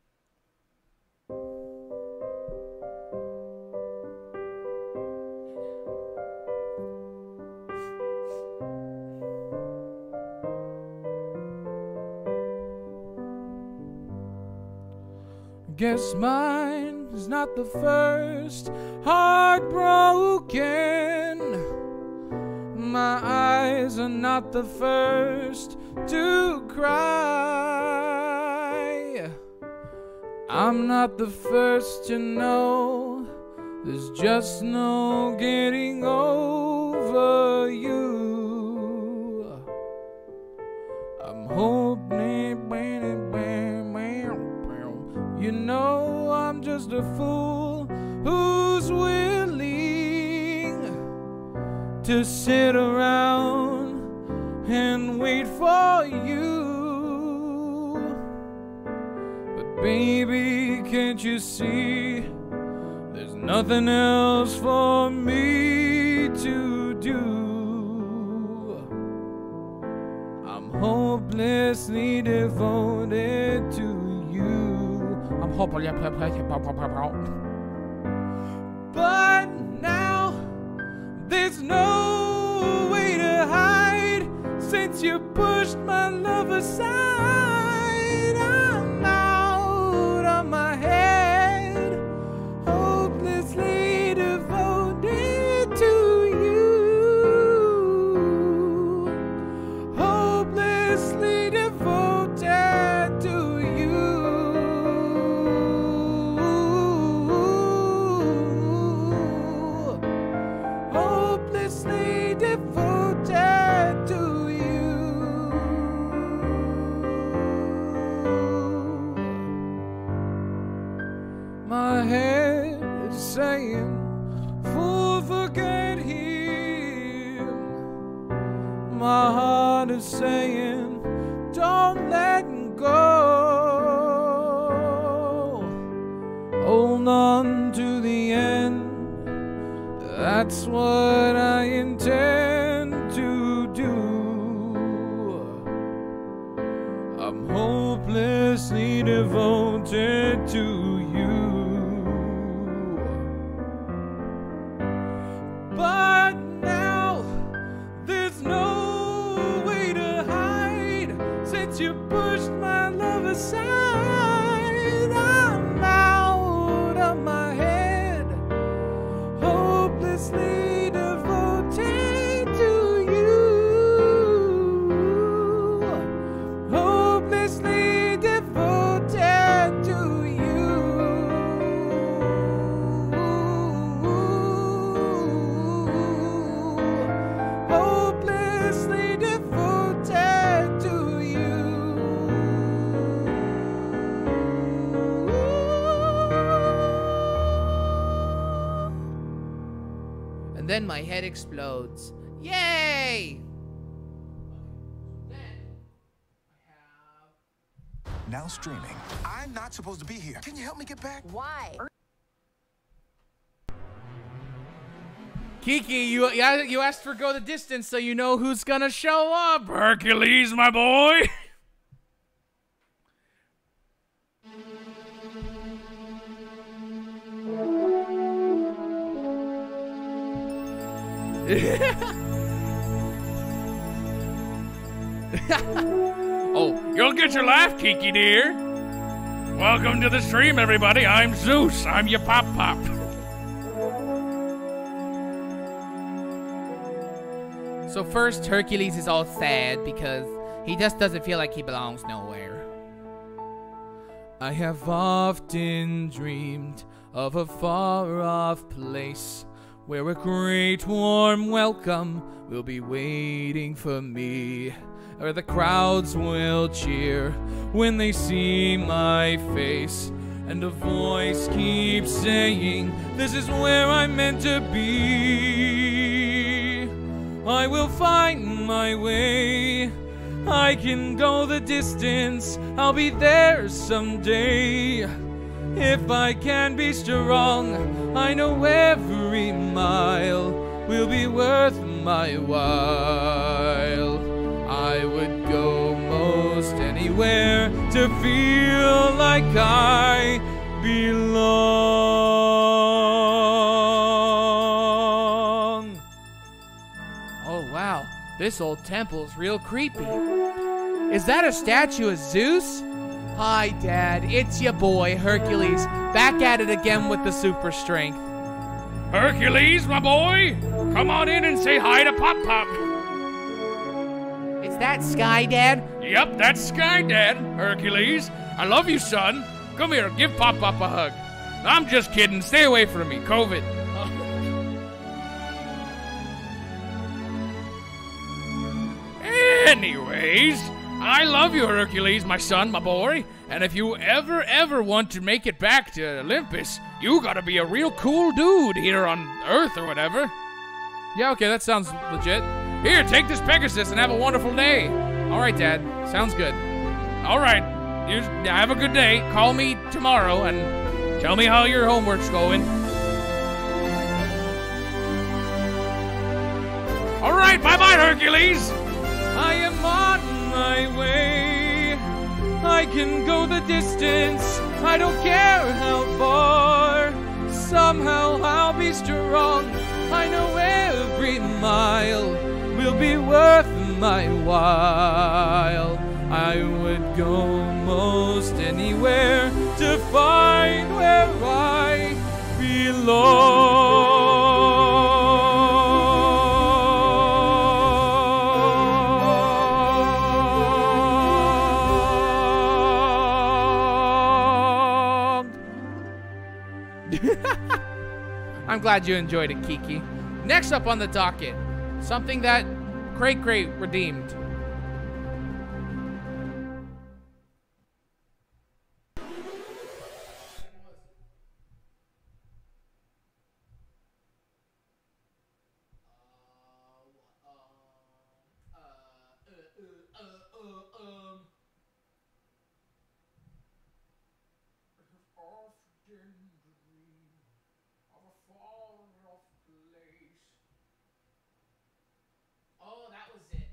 Guess mine is not the first heartbroken. My eyes are not the first to cry. I'm not the first to know there's just no getting over you. I'm hoping, you know, I'm just a fool who's willing to sit around and wait for you. But baby, can't you see there's nothing else for me to do? I'm hopelessly devoted to you. I'm hopelessly but now there's no way to hide since you pushed my love aside. I'm out of my head, hopelessly devoted to you. Hopelessly devoted to you. Hopelessly devoted to you. My head is saying, fool, forget him. My heart is saying, don't let him go. Hold on to the end. That's what I intend to do. I'm hopelessly devoted to you. But You pushed my love aside. I'm out of my head, hopelessly devoted to you. Hopelessly devoted to you. Hopelessly devoted to you. And then my head explodes. Yay! Now streaming. I'm not supposed to be here. Can you help me get back? Why? Kiki, you you asked for go the distance, so you know who's gonna show up. Hercules, my boy. Oh, you'll get your laugh, Kiki dear. Welcome to the stream, everybody. I'm Zeus. I'm your pop pop. So first, Hercules is all sad because he just doesn't feel like he belongs nowhere. I have often dreamed of a far-off place where a great warm welcome will be waiting for me, where the crowds will cheer when they see my face, and a voice keeps saying, this is where I'm meant to be. I will find my way, I can go the distance, I'll be there someday. If I can be strong, I know every mile will be worth my while. I would go most anywhere to feel like I belong. Oh wow, this old temple's real creepy. Is that a statue of Zeus? Hi, Dad. It's your boy, Hercules, back at it again with the super strength. Hercules, my boy! Come on in and say hi to Pop Pop. Is that Sky, Dad? Yep, that's Sky, Dad. Hercules, I love you, son. Come here, give Pop Pop a hug. I'm just kidding. Stay away from me. COVID. Anyways, I love you, Hercules, my son, my boy. And if you ever, ever want to make it back to Olympus, you gotta be a real cool dude here on Earth or whatever. Yeah, okay, that sounds legit. Here, take this Pegasus and have a wonderful day. All right, Dad. Sounds good. All right. You have a good day. Call me tomorrow and tell me how your homework's going. All right, bye-bye, Hercules. I am on my way. I can go the distance. I don't care how far. Somehow I'll be strong. I know every mile will be worth my while. I would go most anywhere to find where I belong. I'm glad you enjoyed it, Kiki. Next up on the docket, something that Cray Cray redeemed. Oh, that was it.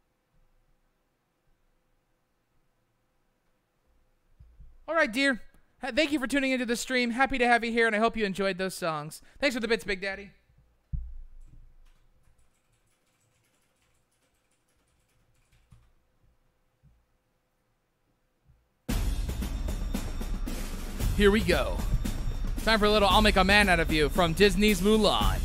All right, dear. Ha- Thank you for tuning into the stream. Happy to have you here, and I hope you enjoyed those songs. Thanks for the bits, Big Daddy. Here we go. Time for a little I'll Make a Man Out of You from Disney's Mulan.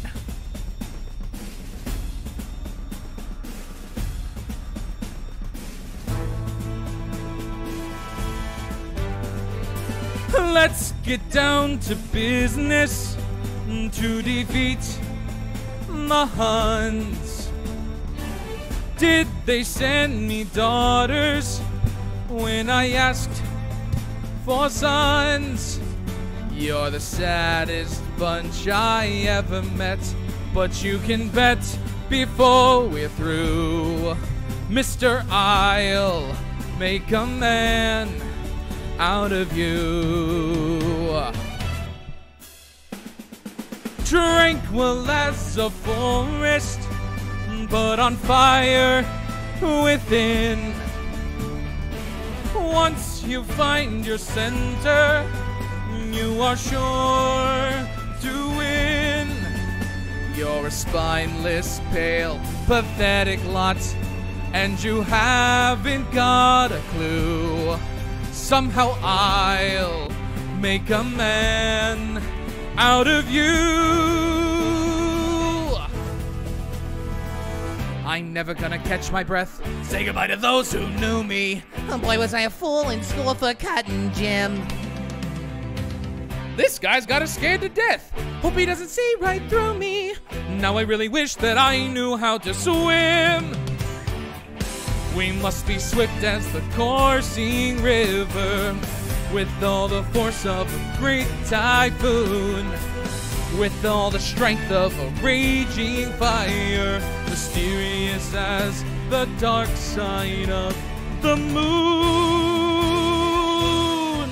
Let's get down to business to defeat the Huns. Did they send me daughters when I asked for sons? You're the saddest bunch I ever met, but you can bet before we're through, Mister I'll make a man out of you. Tranquil as a forest, but on fire within. Once you find your center, you are sure to win. You're a spineless, pale, pathetic lot, and you haven't got a clue. Somehow I'll make a man out of you. I'm never gonna catch my breath. Say goodbye to those who knew me. Oh boy, was I a fool in school for cotton gym. This guy's got us scared to death. Hope he doesn't see right through me. Now I really wish that I knew how to swim. We must be swift as the coursing river, with all the force of a great typhoon, with all the strength of a raging fire, mysterious as the dark side of the moon.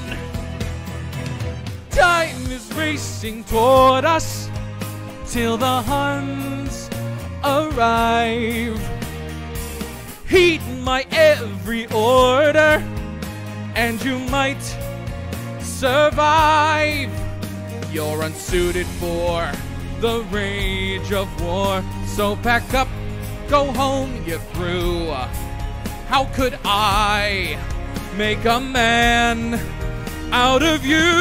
Time is racing toward us till the Huns arrive. Heed my every order, and you might survive. You're unsuited for the rage of war, so pack up, go home, you're through. How could I make a man out of you?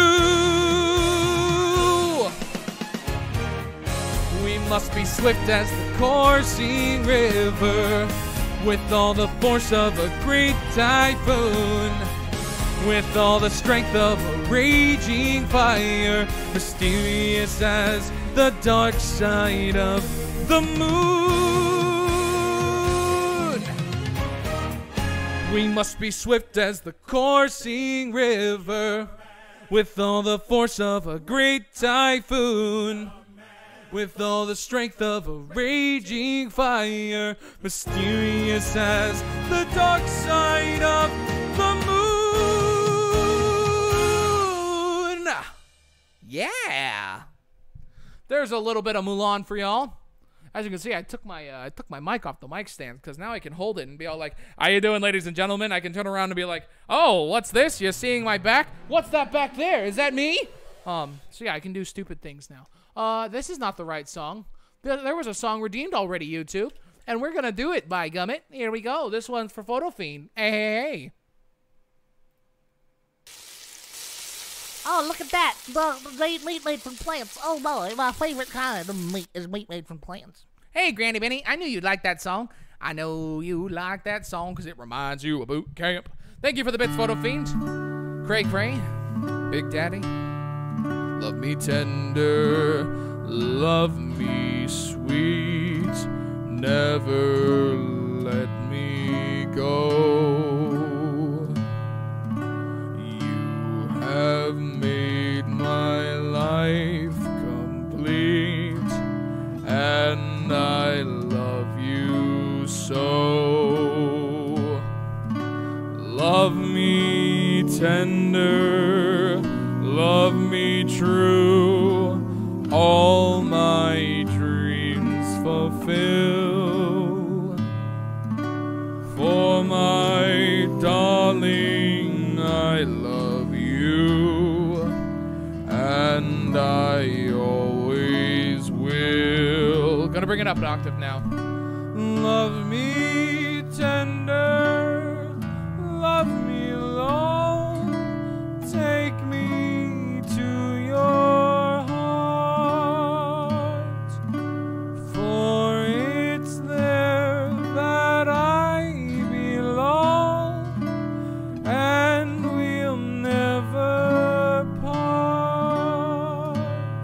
We must be swift as the coursing river, with all the force of a great typhoon, with all the strength of a raging fire, mysterious as the dark side of the moon. We must be swift as the coursing river, with all the force of a great typhoon, with all the strength of a raging fire, mysterious as the dark side of the moon. Yeah. There's a little bit of Mulan for y'all. As you can see, I took my uh, I took my mic off the mic stand because now I can hold it and be all like, "How you doing, ladies and gentlemen?" I can turn around and be like, "Oh, what's this? You're seeing my back? What's that back there? Is that me?" Um. So yeah, I can do stupid things now. Uh, this is not the right song. There was a song redeemed already, YouTube, and we're gonna do it, by gummit. Here we go. This one's for Photo Fiend. Hey, hey, hey. Oh, look at that. The, the meat made from plants. Oh boy, my favorite kind of meat is meat made from plants. Hey, Granny Benny, I knew you'd like that song. I know you like that song because it reminds you of boot camp. Thank you for the bits, Photo Fiend. Cray Cray, Big Daddy. Love me tender, love me sweet, never let me go. You have made my life complete, and I love you so. Love me tender, love me true, all my dreams fulfill. For my darling, I love you. it up an octave now. Love me tender, love me long, take me to your heart, for it's there that I belong, and we'll never part.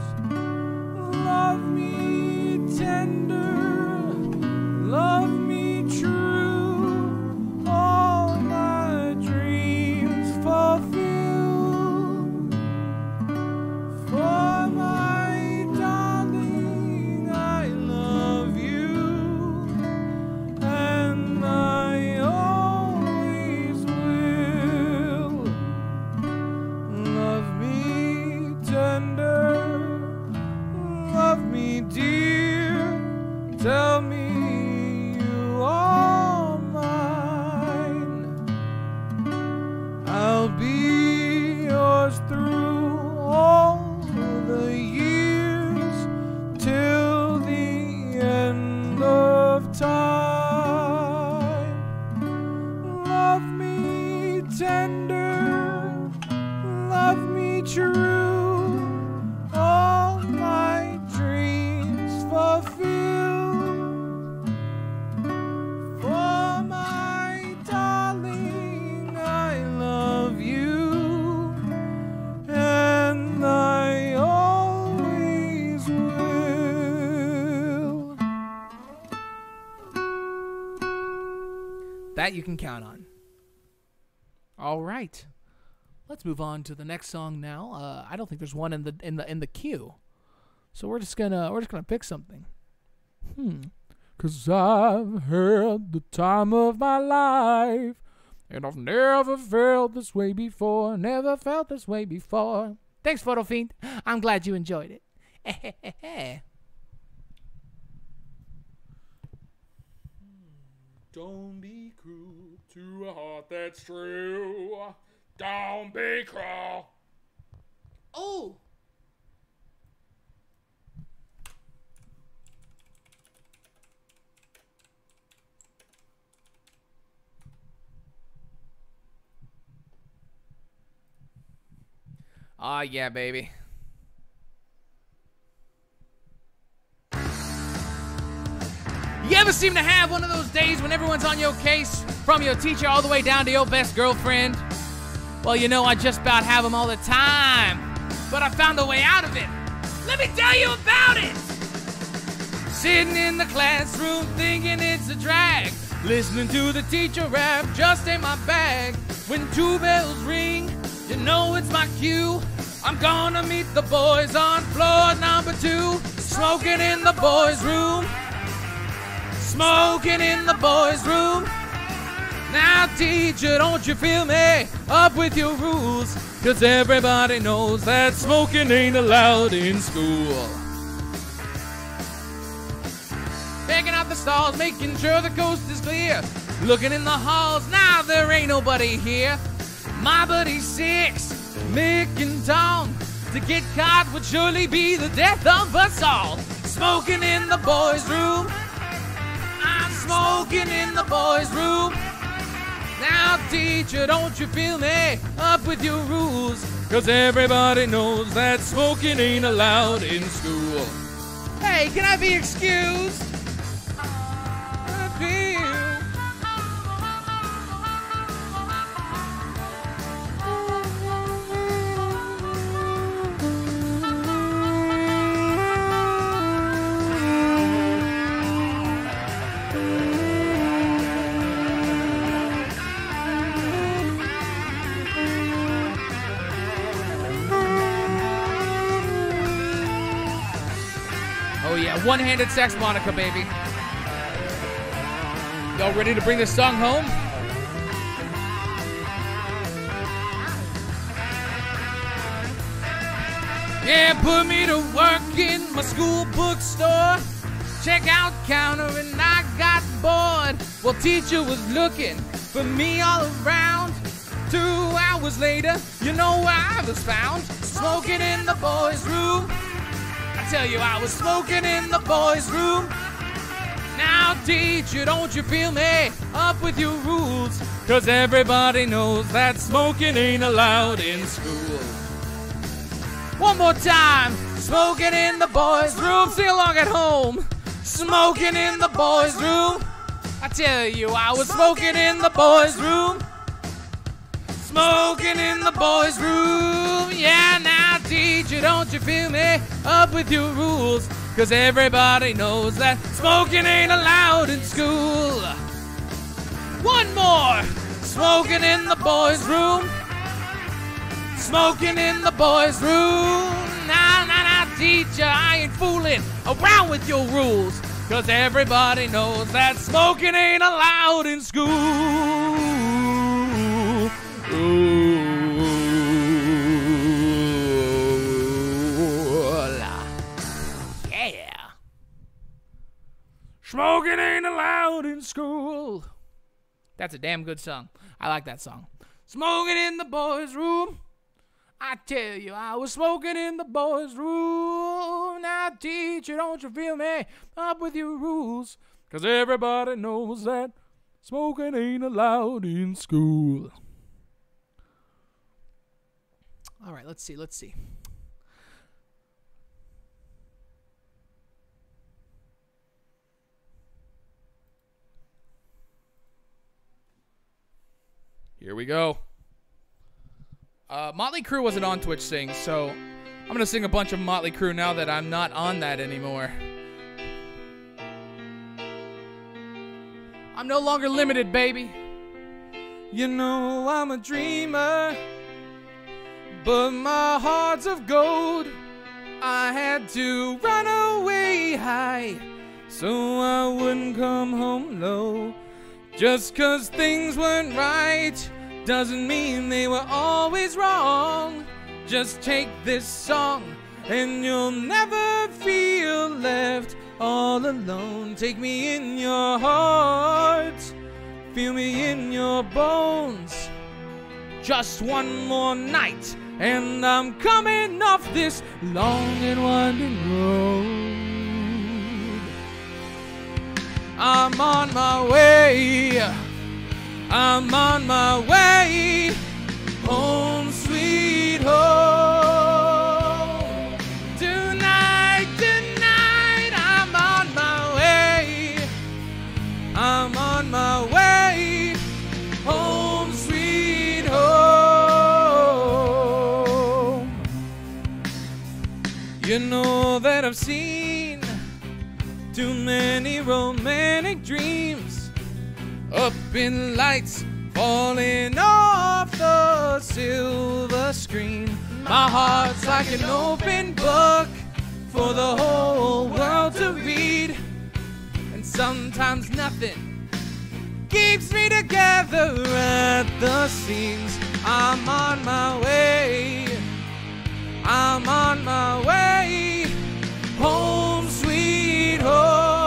Love me tender, love me true, all my dreams fulfill. For my darling, I love you, and I always will. Love me tender, love me dear, tell me you are mine. I'll be yours through all the years, till the end of time. Love me tender, love me true, all my dreams fulfill. For my darling, I love you, and I always will. That you can count on. All right. Let's move on to the next song now. Uh, I don't think there's one in the in the in the queue, so we're just gonna we're just gonna pick something. Hmm. Cause I've had the time of my life, and I've never felt this way before. Never felt this way before. Thanks, Photo Fiend. I'm glad you enjoyed it. Don't be cruel to a heart that's true. Don't be cruel. Oh. Ah, yeah, baby. You ever seem to have one of those days when everyone's on your case, from your teacher all the way down to your best girlfriend? Well, you know, I just about have them all the time, but I found a way out of it. Let me tell you about it. Sitting in the classroom thinking it's a drag, listening to the teacher rap just ain't my bag. When two bells ring, you know it's my cue. I'm gonna meet the boys on floor number two. Smoking in the boys' room. Smoking in the boys' room. Now, teacher, don't you feel me? Up with your rules. Cause everybody knows that smoking ain't allowed in school. Picking out the stalls, making sure the coast is clear. Looking in the halls, now there ain't nobody here. My buddy Six, Mick and Tom, to get caught would surely be the death of us all. Smoking in the boys' room. I'm smoking in the boys' room. Now, teacher, don't you feel me? Up with your rules. Cause everybody knows that smoking ain't allowed in school. Hey, can I be excused? Appeal. One-handed sex Monica, baby. Y'all ready to bring this song home? Yeah, put me to work in my school bookstore. Check out counter and I got bored. Well, teacher was looking for me all around. Two hours later, you know where I was found. Smoking in the boys' room. I tell you, I was smoking in the boys' room. now, teacher, don't you feel me? Up with your rules, cause everybody knows that smoking ain't allowed in school. One more time. Smoking in the boys' room. Sing along at home. Smoking in the boys' room. I tell you, I was smoking in the boys' room. Smoking in the boys' room. Yeah, now, teacher, don't you feel me? Up with your rules, cause everybody knows that smoking ain't allowed in school. One more. Smoking in the boys' room. Smoking in the boys' room. Nah, nah, nah, teacher, I ain't fooling around with your rules, cause everybody knows that smoking ain't allowed in school. Ooh. Yeah. Smoking ain't allowed in school. That's a damn good song. I like that song. Smoking in the boys' room. I tell you, I was smoking in the boys' room. Now, teacher, don't you feel me? Up with your rules, cause everybody knows that smoking ain't allowed in school. All right, let's see, let's see. Here we go. Uh, Motley Crue wasn't on Twitch Sing, so I'm gonna sing a bunch of Motley Crue now that I'm not on that anymore. I'm no longer limited, baby. You know I'm a dreamer, but my heart's of gold. I had to run away high so I wouldn't come home low. Just cause things weren't right doesn't mean they were always wrong. Just take this song and you'll never feel left all alone. Take me in your heart, feel me in your bones. Just one more night and I'm coming off this long and winding road. I'm on my way, I'm on my way home, sweet home. Tonight, tonight, I'm on my way, I'm on my way home, sweet home. You know that I've seen too many romantic dreams up in lights falling off the silver screen. My heart's like an open book for the whole world to read, and sometimes nothing keeps me together at the seams. I'm on my way, I'm on my way home, sweet home.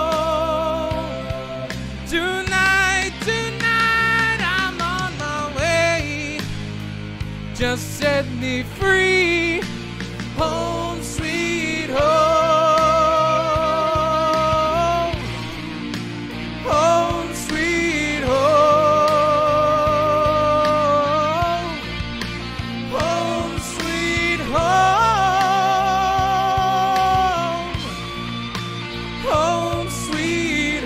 Tonight, tonight, I'm on my way. Just set me free, home, sweet home. Home, sweet home. Home, sweet home. Home, sweet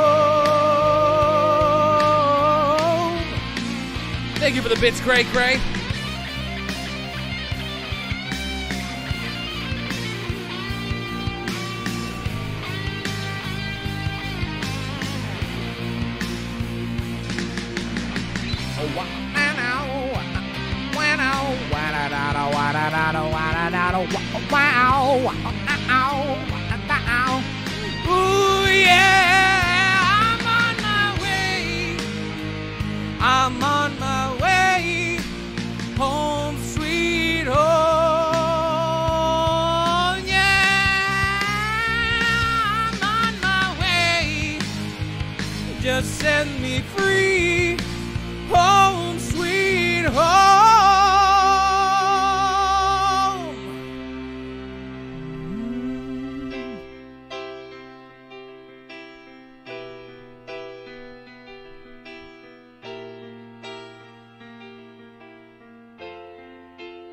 home. Thank you for the bits, Cray Cray. Ooh, yeah, I'm on my way, I'm on my way home, sweet home. Yeah, I'm on my way. Just set me free, home, sweet home.